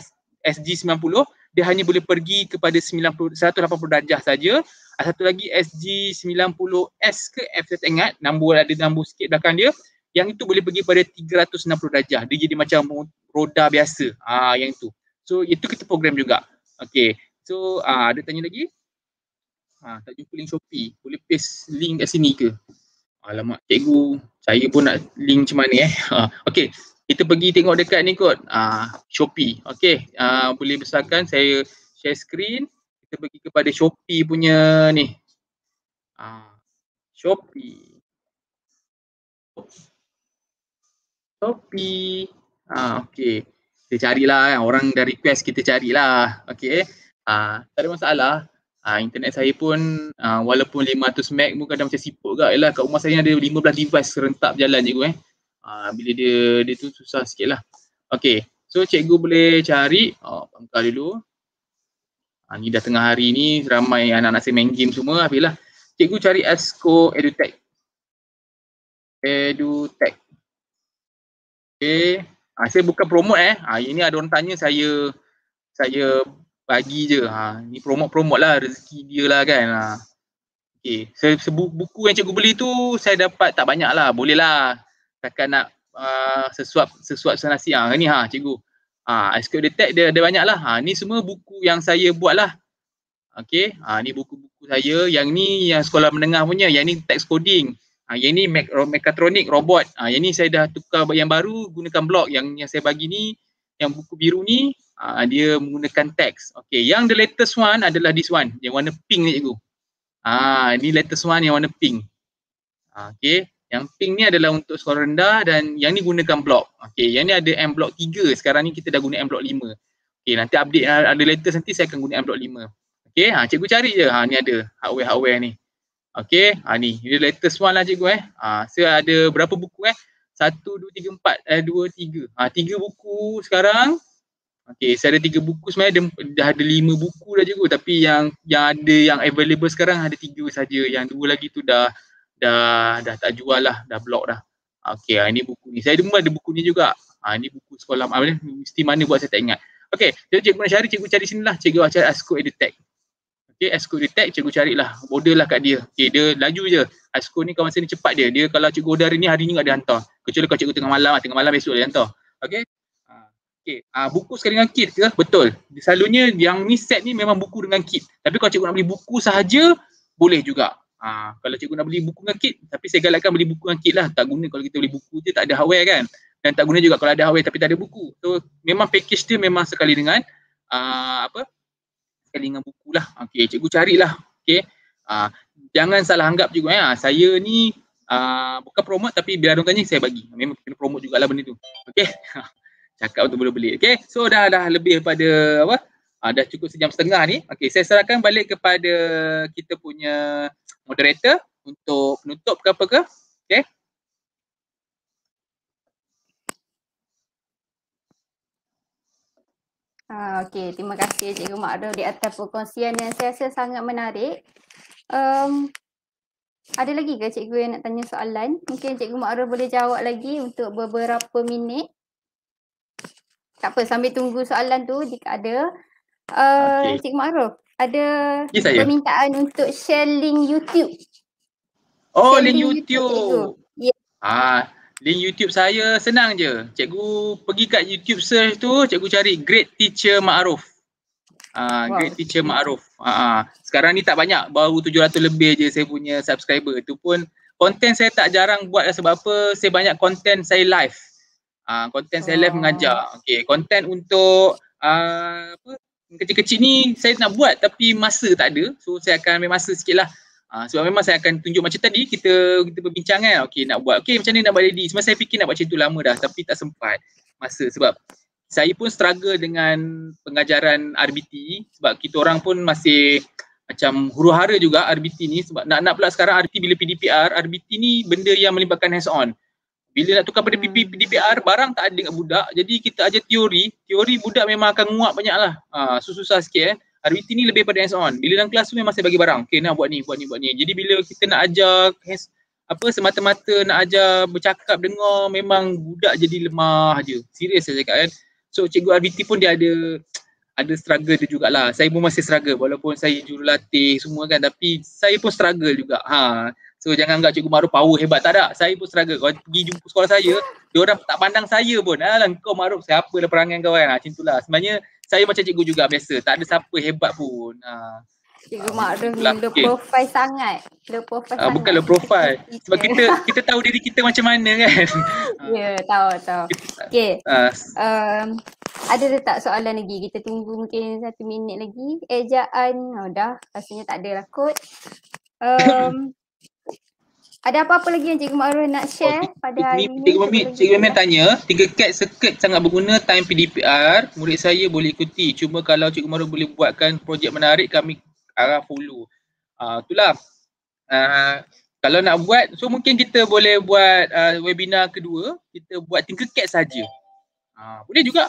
S G sembilan puluh, dia hanya boleh pergi kepada sembilan puluh, seratus lapan puluh darjah saja. Satu lagi S G sembilan puluh S ke F, saya tak ingat, nombor ada nombor sikit belakang dia, yang itu boleh pergi pada tiga ratus enam puluh darjah. Dia jadi macam roda biasa. Ah, yang itu. So itu kita program juga. Okey. So ah, ada tanya lagi? Ah, tak jumpa link Shopee. Boleh paste link kat sini ke? Alamak, cikgu, saya pun nak link macam mana eh. Ah, okey. Kita pergi tengok dekat ni kot. Ah, Shopee. Okey. Ah, boleh besarkan, saya share screen. Kita pergi kepada Shopee punya ni. Ah, Shopee. Shopee. Ah, okey. Kita carilah, orang dah request kita carilah. Okey. Ah, tak ada masalah. Ah, internet saya pun ah, walaupun lima ratus meg pun kadang macam siput gak. Yalah, kat rumah saya ada lima belas device serentak berjalan cikgu eh. Ah, bila dia dia tu susah sikit lah. Okey. So cikgu boleh cari. Oh, pangkal dulu. Ah, ni dah tengah hari ni ramai anak-anak saya main game semua. Habislah. Cikgu cari Asko EduTech. EduTech. Okay. Ha, saya bukan promote eh. Ha, ini ada orang tanya saya saya bagi je. Ha, ni promote-promote lah, rezeki dia lah kan. Ha. Okay. Saya, buku yang cikgu beli tu saya dapat tak banyak lah. Boleh lah. Takkan nak uh, sesuap sesuap senasi. Ha, ni ha cikgu. Ha, Asko EduTech dia ada banyak lah. Ha, ni semua buku yang saya buat lah. Okay. Ha, ni buku-buku saya. Yang ni yang sekolah menengah punya. Yang ni text coding. Ha, yang ni mek mekatronik, robot. Ha, yang ni saya dah tukar yang baru gunakan blok. Yang yang saya bagi ni, yang buku biru ni, ha, dia menggunakan teks. Okay, yang the latest one adalah this one. Yang warna pink ni cikgu. Ha, ni latest one yang warna pink. Ha, okay, yang pink ni adalah untuk sekolah rendah dan yang ni gunakan blok. Okay, yang ni ada M blok tiga. Sekarang ni kita dah guna M blok lima. Okay, nanti update ada latest nanti saya akan guna M blok lima. Okay, ha, cikgu cari je. Ha, ni ada hardware-hardware ni. Okay, ha, ni, ini latest one lah cikgu eh. Ha, saya ada berapa buku eh? Satu, dua, tiga, empat, eh, dua, tiga. Ha, tiga buku sekarang. Okay, saya ada tiga buku sebenarnya, dah, dah ada lima buku dah cikgu. Tapi yang yang ada yang available sekarang ada tiga saja. Yang dua lagi tu dah dah dah tak jual lah, dah block dah. Okay, ha, ini buku ni. Saya ada buku ni juga. Ha, ini buku sekolah, apa ni? Mesti mana buat saya tak ingat. Okay, jadi cikgu nak cari, cikgu cari sini lah. Cikgu cari Asko EduTech. Okay, Asko EduTech, cikgu carilah, order lah kat dia. Okay, dia laju je. Asko ni kawan saya ni cepat dia. Dia kalau cikgu order hari ni, hari ni tak dia hantar. Kecuali kalau cikgu tengah malam, tengah malam besok dia hantar. Okay. Okay, uh, buku sekali dengan kit ke? Betul. Selalunya yang ni set ni memang buku dengan kit. Tapi kalau cikgu nak beli buku sahaja, boleh juga. Uh, kalau cikgu nak beli buku dengan kit, tapi saya galakkan beli buku dengan kit lah. Tak guna kalau kita beli buku je, tak ada hardware kan. Dan tak guna juga kalau ada hardware tapi tak ada buku. So, memang package dia memang sekali dengan uh, apa? Sekali dengan buku lah. Okay, cikgu carilah. Okay. Uh, jangan salah anggap juga. Eh. Saya ni uh, bukan promote tapi bila orang tanya saya bagi. Memang kena promote jugalah benda tu. Okay. Cakap untuk boleh beli. Okay. So dah dah lebih pada apa? Uh, dah cukup sejam setengah ni. Okay. Saya serahkan balik kepada kita punya moderator untuk penutup ke apa ke. Okay. Ha, Okey, terima kasih Cikgu Ma'ruf di atas perkongsian yang saya rasa sangat menarik. Um, ada lagi ke Cikgu yang nak tanya soalan? Mungkin Cikgu Ma'ruf boleh jawab lagi untuk beberapa minit. Tak apa, sambil tunggu soalan tu jika ada. Uh, okay. Cikgu Ma'ruf, ada yes, permintaan untuk share link YouTube. Oh, share link YouTube. YouTube yeah. Ah. Link YouTube saya senang je. Cikgu pergi kat YouTube search tu, cikgu cari Great Teacher Ma'ruf. Uh, wow. Great Teacher Ma'ruf. Uh, sekarang ni tak banyak, baru tujuh ratus lebih je saya punya subscriber. Itu pun konten saya tak jarang buat sebab apa, saya banyak konten saya live. Uh, konten saya live mengajar. Okay, konten untuk uh, apa, kecil-kecil ni saya nak buat tapi masa tak ada. So saya akan ambil masa sikit lah. Ha, sebab memang saya akan tunjuk macam tadi kita kita berbincang kan, okey nak buat, okey macam ni nak buat ready. Sebab saya fikir nak buat macam tu lama dah tapi tak sempat masa sebab saya pun struggle dengan pengajaran R B T sebab kita orang pun masih macam huru-hara juga R B T ni sebab nak nak pula sekarang R B T bila P D P R, R B T ni benda yang melibatkan hands on. Bila nak tukar pada P D P R barang tak ada dengan budak, jadi kita ajar teori, teori budak memang akan nguap banyaklah. Ha, susah-susah sikit eh. R B T ni lebih pada hands on. Bila dalam kelas tu memang saya bagi barang. Okay, nak buat ni, buat ni, buat ni. Jadi bila kita nak ajar hands, apa semata-mata nak ajar bercakap dengar, memang budak jadi lemah je. Serius saya cakap kan. So cikgu R B T pun dia ada ada struggle dia jugalah. Saya pun masih struggle walaupun saya jurulatih semua kan, tapi saya pun struggle juga. Ha. So jangan anggap Cikgu Ma'ruf power hebat, tak ada. Saya pun struggle. Kalau pergi jumpa sekolah saya, dia orang tak pandang saya pun. Alah kau Ma'ruf, siapa dah perangai kau kan. Ha, macam itulah. Sebenarnya saya macam cikgu juga biasa. Tak ada siapa hebat pun. Ha. Cikgu Ma'ruf ni Itulah. low Okay. profile sangat. Low profile Uh, sangat. bukan low profile. Sebab kita kita tahu diri kita macam mana kan. Ya, yeah, tahu tahu. Okey. Uh, Um, ada tak soalan lagi? Kita tunggu mungkin satu minit lagi. Ejaan, oh dah. Rasanya tak ada lah kot. Um, ada apa-apa lagi yang Cikgu Ma'ruf nak share oh, pada hari ini, ini? Cikgu Mami, Cikgu Mami tanya, tiga cat circuit sangat berguna time P D P R. Murid saya boleh ikuti. Cuma kalau Cikgu Ma'ruf boleh buatkan projek menarik, kami akan follow. Uh, itulah. Uh, kalau nak buat, so mungkin kita boleh buat uh, webinar kedua, kita buat Tinkercad saja. Uh, boleh juga.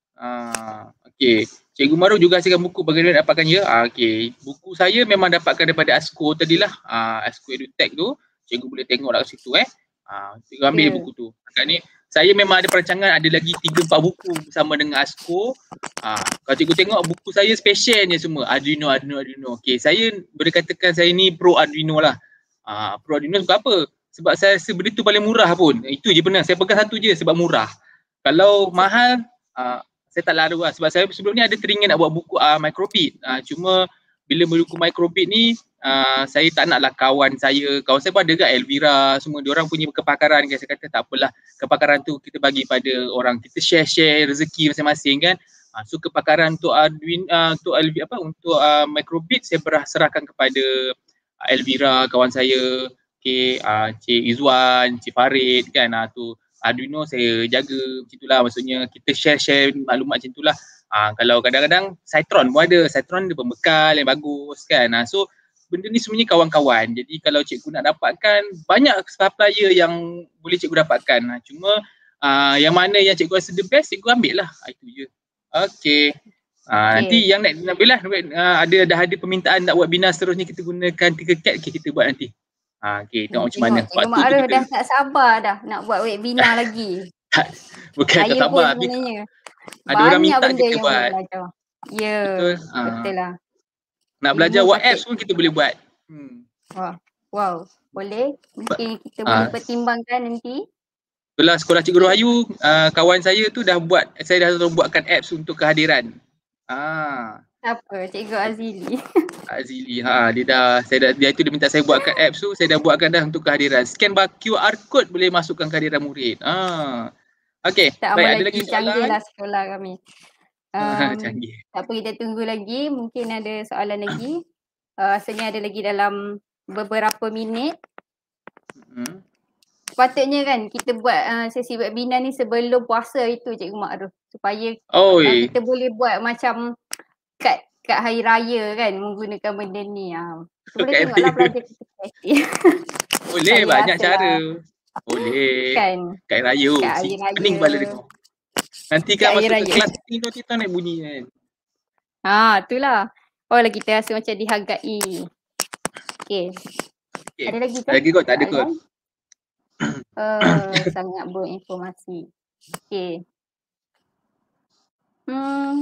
Uh, okay. Cikgu Ma'ruf juga hasilkan buku bagaimana dapatkan ya. Uh, okay. Buku saya memang dapatkan daripada ASCO tadilah. Uh, ASCO EduTech tu. Cikgu boleh tengok kat situ eh. Uh, cikgu ambil yeah. buku tu. Kat ni, saya memang ada perancangan ada lagi tiga empat buku bersama dengan ASCO. Uh, kalau cikgu tengok buku saya specialnya semua. Arduino, Arduino, Arduino. Okay. Saya boleh katakan saya ni pro Arduino lah. Uh, pro Arduino sebab apa? Sebab saya rasa benda tu paling murah pun. Itu je benar. Saya pegang satu je sebab murah. Kalau mahal, uh, saya tak laru lah. Sebab saya sebelum ni ada teringin nak buat buku uh, microbit. Uh, cuma bila buku microbit ni, uh, saya tak naklah kawan saya. Kawan saya pun ada kat Elvira, semua. Diorang punya kepakaran kan. Saya kata tak apalah. Kepakaran tu kita bagi pada orang. Kita share-share rezeki masing-masing kan. Uh, so kepakaran untuk Arduino, uh, untuk Elvira, apa, untuk uh, microbit saya berah serahkan kepada Elvira, kawan saya, okay, uh, Cik Izwan, Cik Farid kan, uh, tu Arduino saya jaga macam itulah, maksudnya kita share-share maklumat macam itulah. Uh, kalau kadang-kadang Cytron pun ada, Cytron dia pembekal yang bagus kan, uh, so benda ni sebenarnya kawan-kawan. Jadi kalau cikgu nak dapatkan, banyak supplier yang boleh cikgu dapatkan, uh, cuma uh, yang mana yang cikgu rasa the best, cikgu ambil lah, uh, itu je. Okay. Uh, okay. Nanti yang nak, nak bila uh, ada dah ada permintaan nak buat webinar seterusnya kita gunakan Tinkercad, okay, kita buat nanti. Ha, okay, tengok macam mana. Cikgu Ma'ruf kita... dah tak sabar dah nak buat webinar lagi. Bukan tak sabar. Sebenarnya. Ada orang minta benda kita yang buat. Ya, betul. Ha. Betul lah. Nak belajar buat apps pun kita boleh buat. Hmm. Wah, wow, boleh. Mungkin kita ha. boleh pertimbangkan nanti. Itulah sekolah Cikgu Rohayu, uh, kawan saya tu dah buat, saya dah buatkan apps untuk kehadiran. Ah. Siapa? Cikgu Azili. Azili, ha, dia dah, saya dah, dia itu dia minta saya buatkan apps tu, saya dah buatkan dah untuk kehadiran. Scan bar Q R code boleh masukkan kehadiran murid. Ah. Okey, baik, ada lagi soalan? Canggih lah sekolah kami. Um, canggih. Tak apa, kita tunggu lagi, mungkin ada soalan lagi. Uh, rasanya ada lagi dalam beberapa minit. Hmm. Sepatutnya kan kita buat uh, sesi webinar ni sebelum puasa itu Cikgu Ma'ruf, supaya oh, uh, kita boleh buat macam kat kat hari raya kan menggunakan benda ni. Ha. Kita boleh tengoklah pelajar kita kreatif. Boleh, banyak cara. Boleh. Kan. Kat raya. Kat hari raya. Pening kepala dia. Nanti kan masuk ke kelas ni tu kita nak bunyi kan. Ha, itulah. Oh lah kita rasa macam dihargai. Okey. Okay. Ada lagi ke? Ada lagi kot? Tak ada kot. Uh, sangat berinformasi. Okey. Hmm.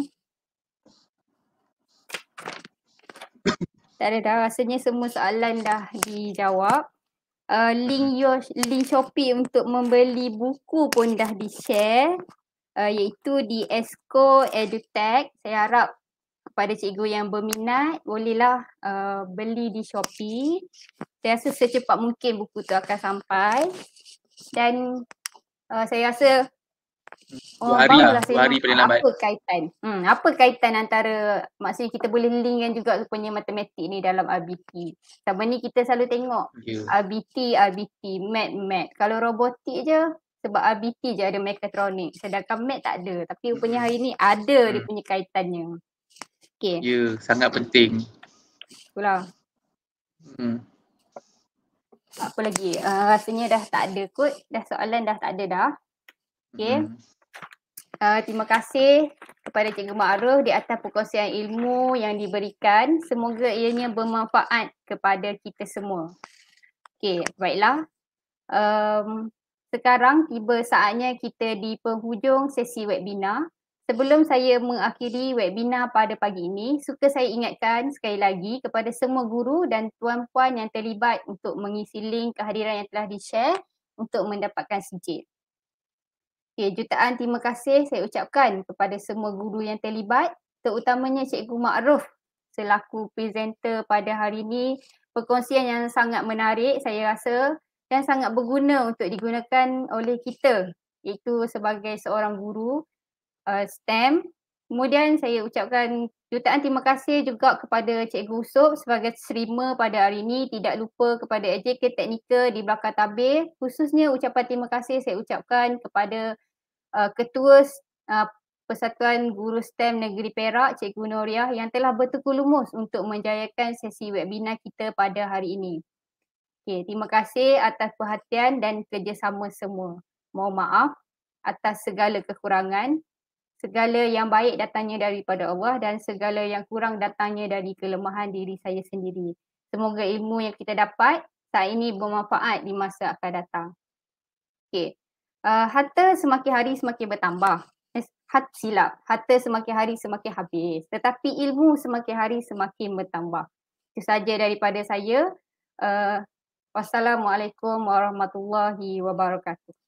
Tak ada dah, rasanya semua soalan dah dijawab. Uh, link your, link Shopee untuk membeli buku pun dah di-share, uh, iaitu di ASCO EduTech. Saya harap kepada cikgu yang berminat bolehlah uh, beli di Shopee. Saya rasa secepat mungkin buku tu akan sampai. Dan uh, saya rasa dua hari lah, dua hari paling lambat. Apa kaitan? Hmm, apa kaitan antara, maksudnya kita boleh linkkan juga rupanya matematik ni dalam R B T. Selama ni kita selalu tengok yeah. R B T, R B T, Math, Math. Kalau robotik je, sebab R B T je ada mekatronik. Sedangkan Math tak ada. Tapi rupanya hari ni ada hmm. dia punya kaitannya. Okay. Ya, yeah, sangat penting. Itulah. Hmm. Apa lagi? Uh, rasanya dah tak ada kot. Dah soalan dah tak ada dah. Okay. Hmm. Uh, terima kasih kepada Cikgu Ma'ruf di atas perkongsian ilmu yang diberikan. Semoga ianya bermanfaat kepada kita semua. Okay, baiklah. Um, sekarang tiba saatnya kita di penghujung sesi webinar. sebelum saya mengakhiri webinar pada pagi ini, suka saya ingatkan sekali lagi kepada semua guru dan tuan-puan yang terlibat untuk mengisi link kehadiran yang telah di-share untuk mendapatkan sijil. Okay, jutaan terima kasih saya ucapkan kepada semua guru yang terlibat, terutamanya Cikgu Ma'ruf selaku presenter pada hari ini. Perkongsian yang sangat menarik saya rasa dan sangat berguna untuk digunakan oleh kita, iaitu sebagai seorang guru Uh, STEM. Kemudian saya ucapkan jutaan terima kasih juga kepada Cikgu Usop sebagai streamer pada hari ini. Tidak lupa kepada A J K Teknikal di belakang tabir. Khususnya ucapan terima kasih saya ucapkan kepada uh, Ketua uh, Persatuan Guru STEM Negeri Perak, Cikgu Noriah yang telah bertukar lumus untuk menjayakan sesi webinar kita pada hari ini. Okay, terima kasih atas perhatian dan kerjasama semua. Mohon maaf atas segala kekurangan. Segala yang baik datangnya daripada Allah dan segala yang kurang datangnya dari kelemahan diri saya sendiri. Semoga ilmu yang kita dapat saat ini bermanfaat di masa akan datang. Okey. Uh, harta semakin hari semakin bertambah. Eh, hat, silap. Harta semakin hari semakin habis. Tetapi ilmu semakin hari semakin bertambah. Itu saja daripada saya. Uh, wassalamualaikum warahmatullahi wabarakatuh.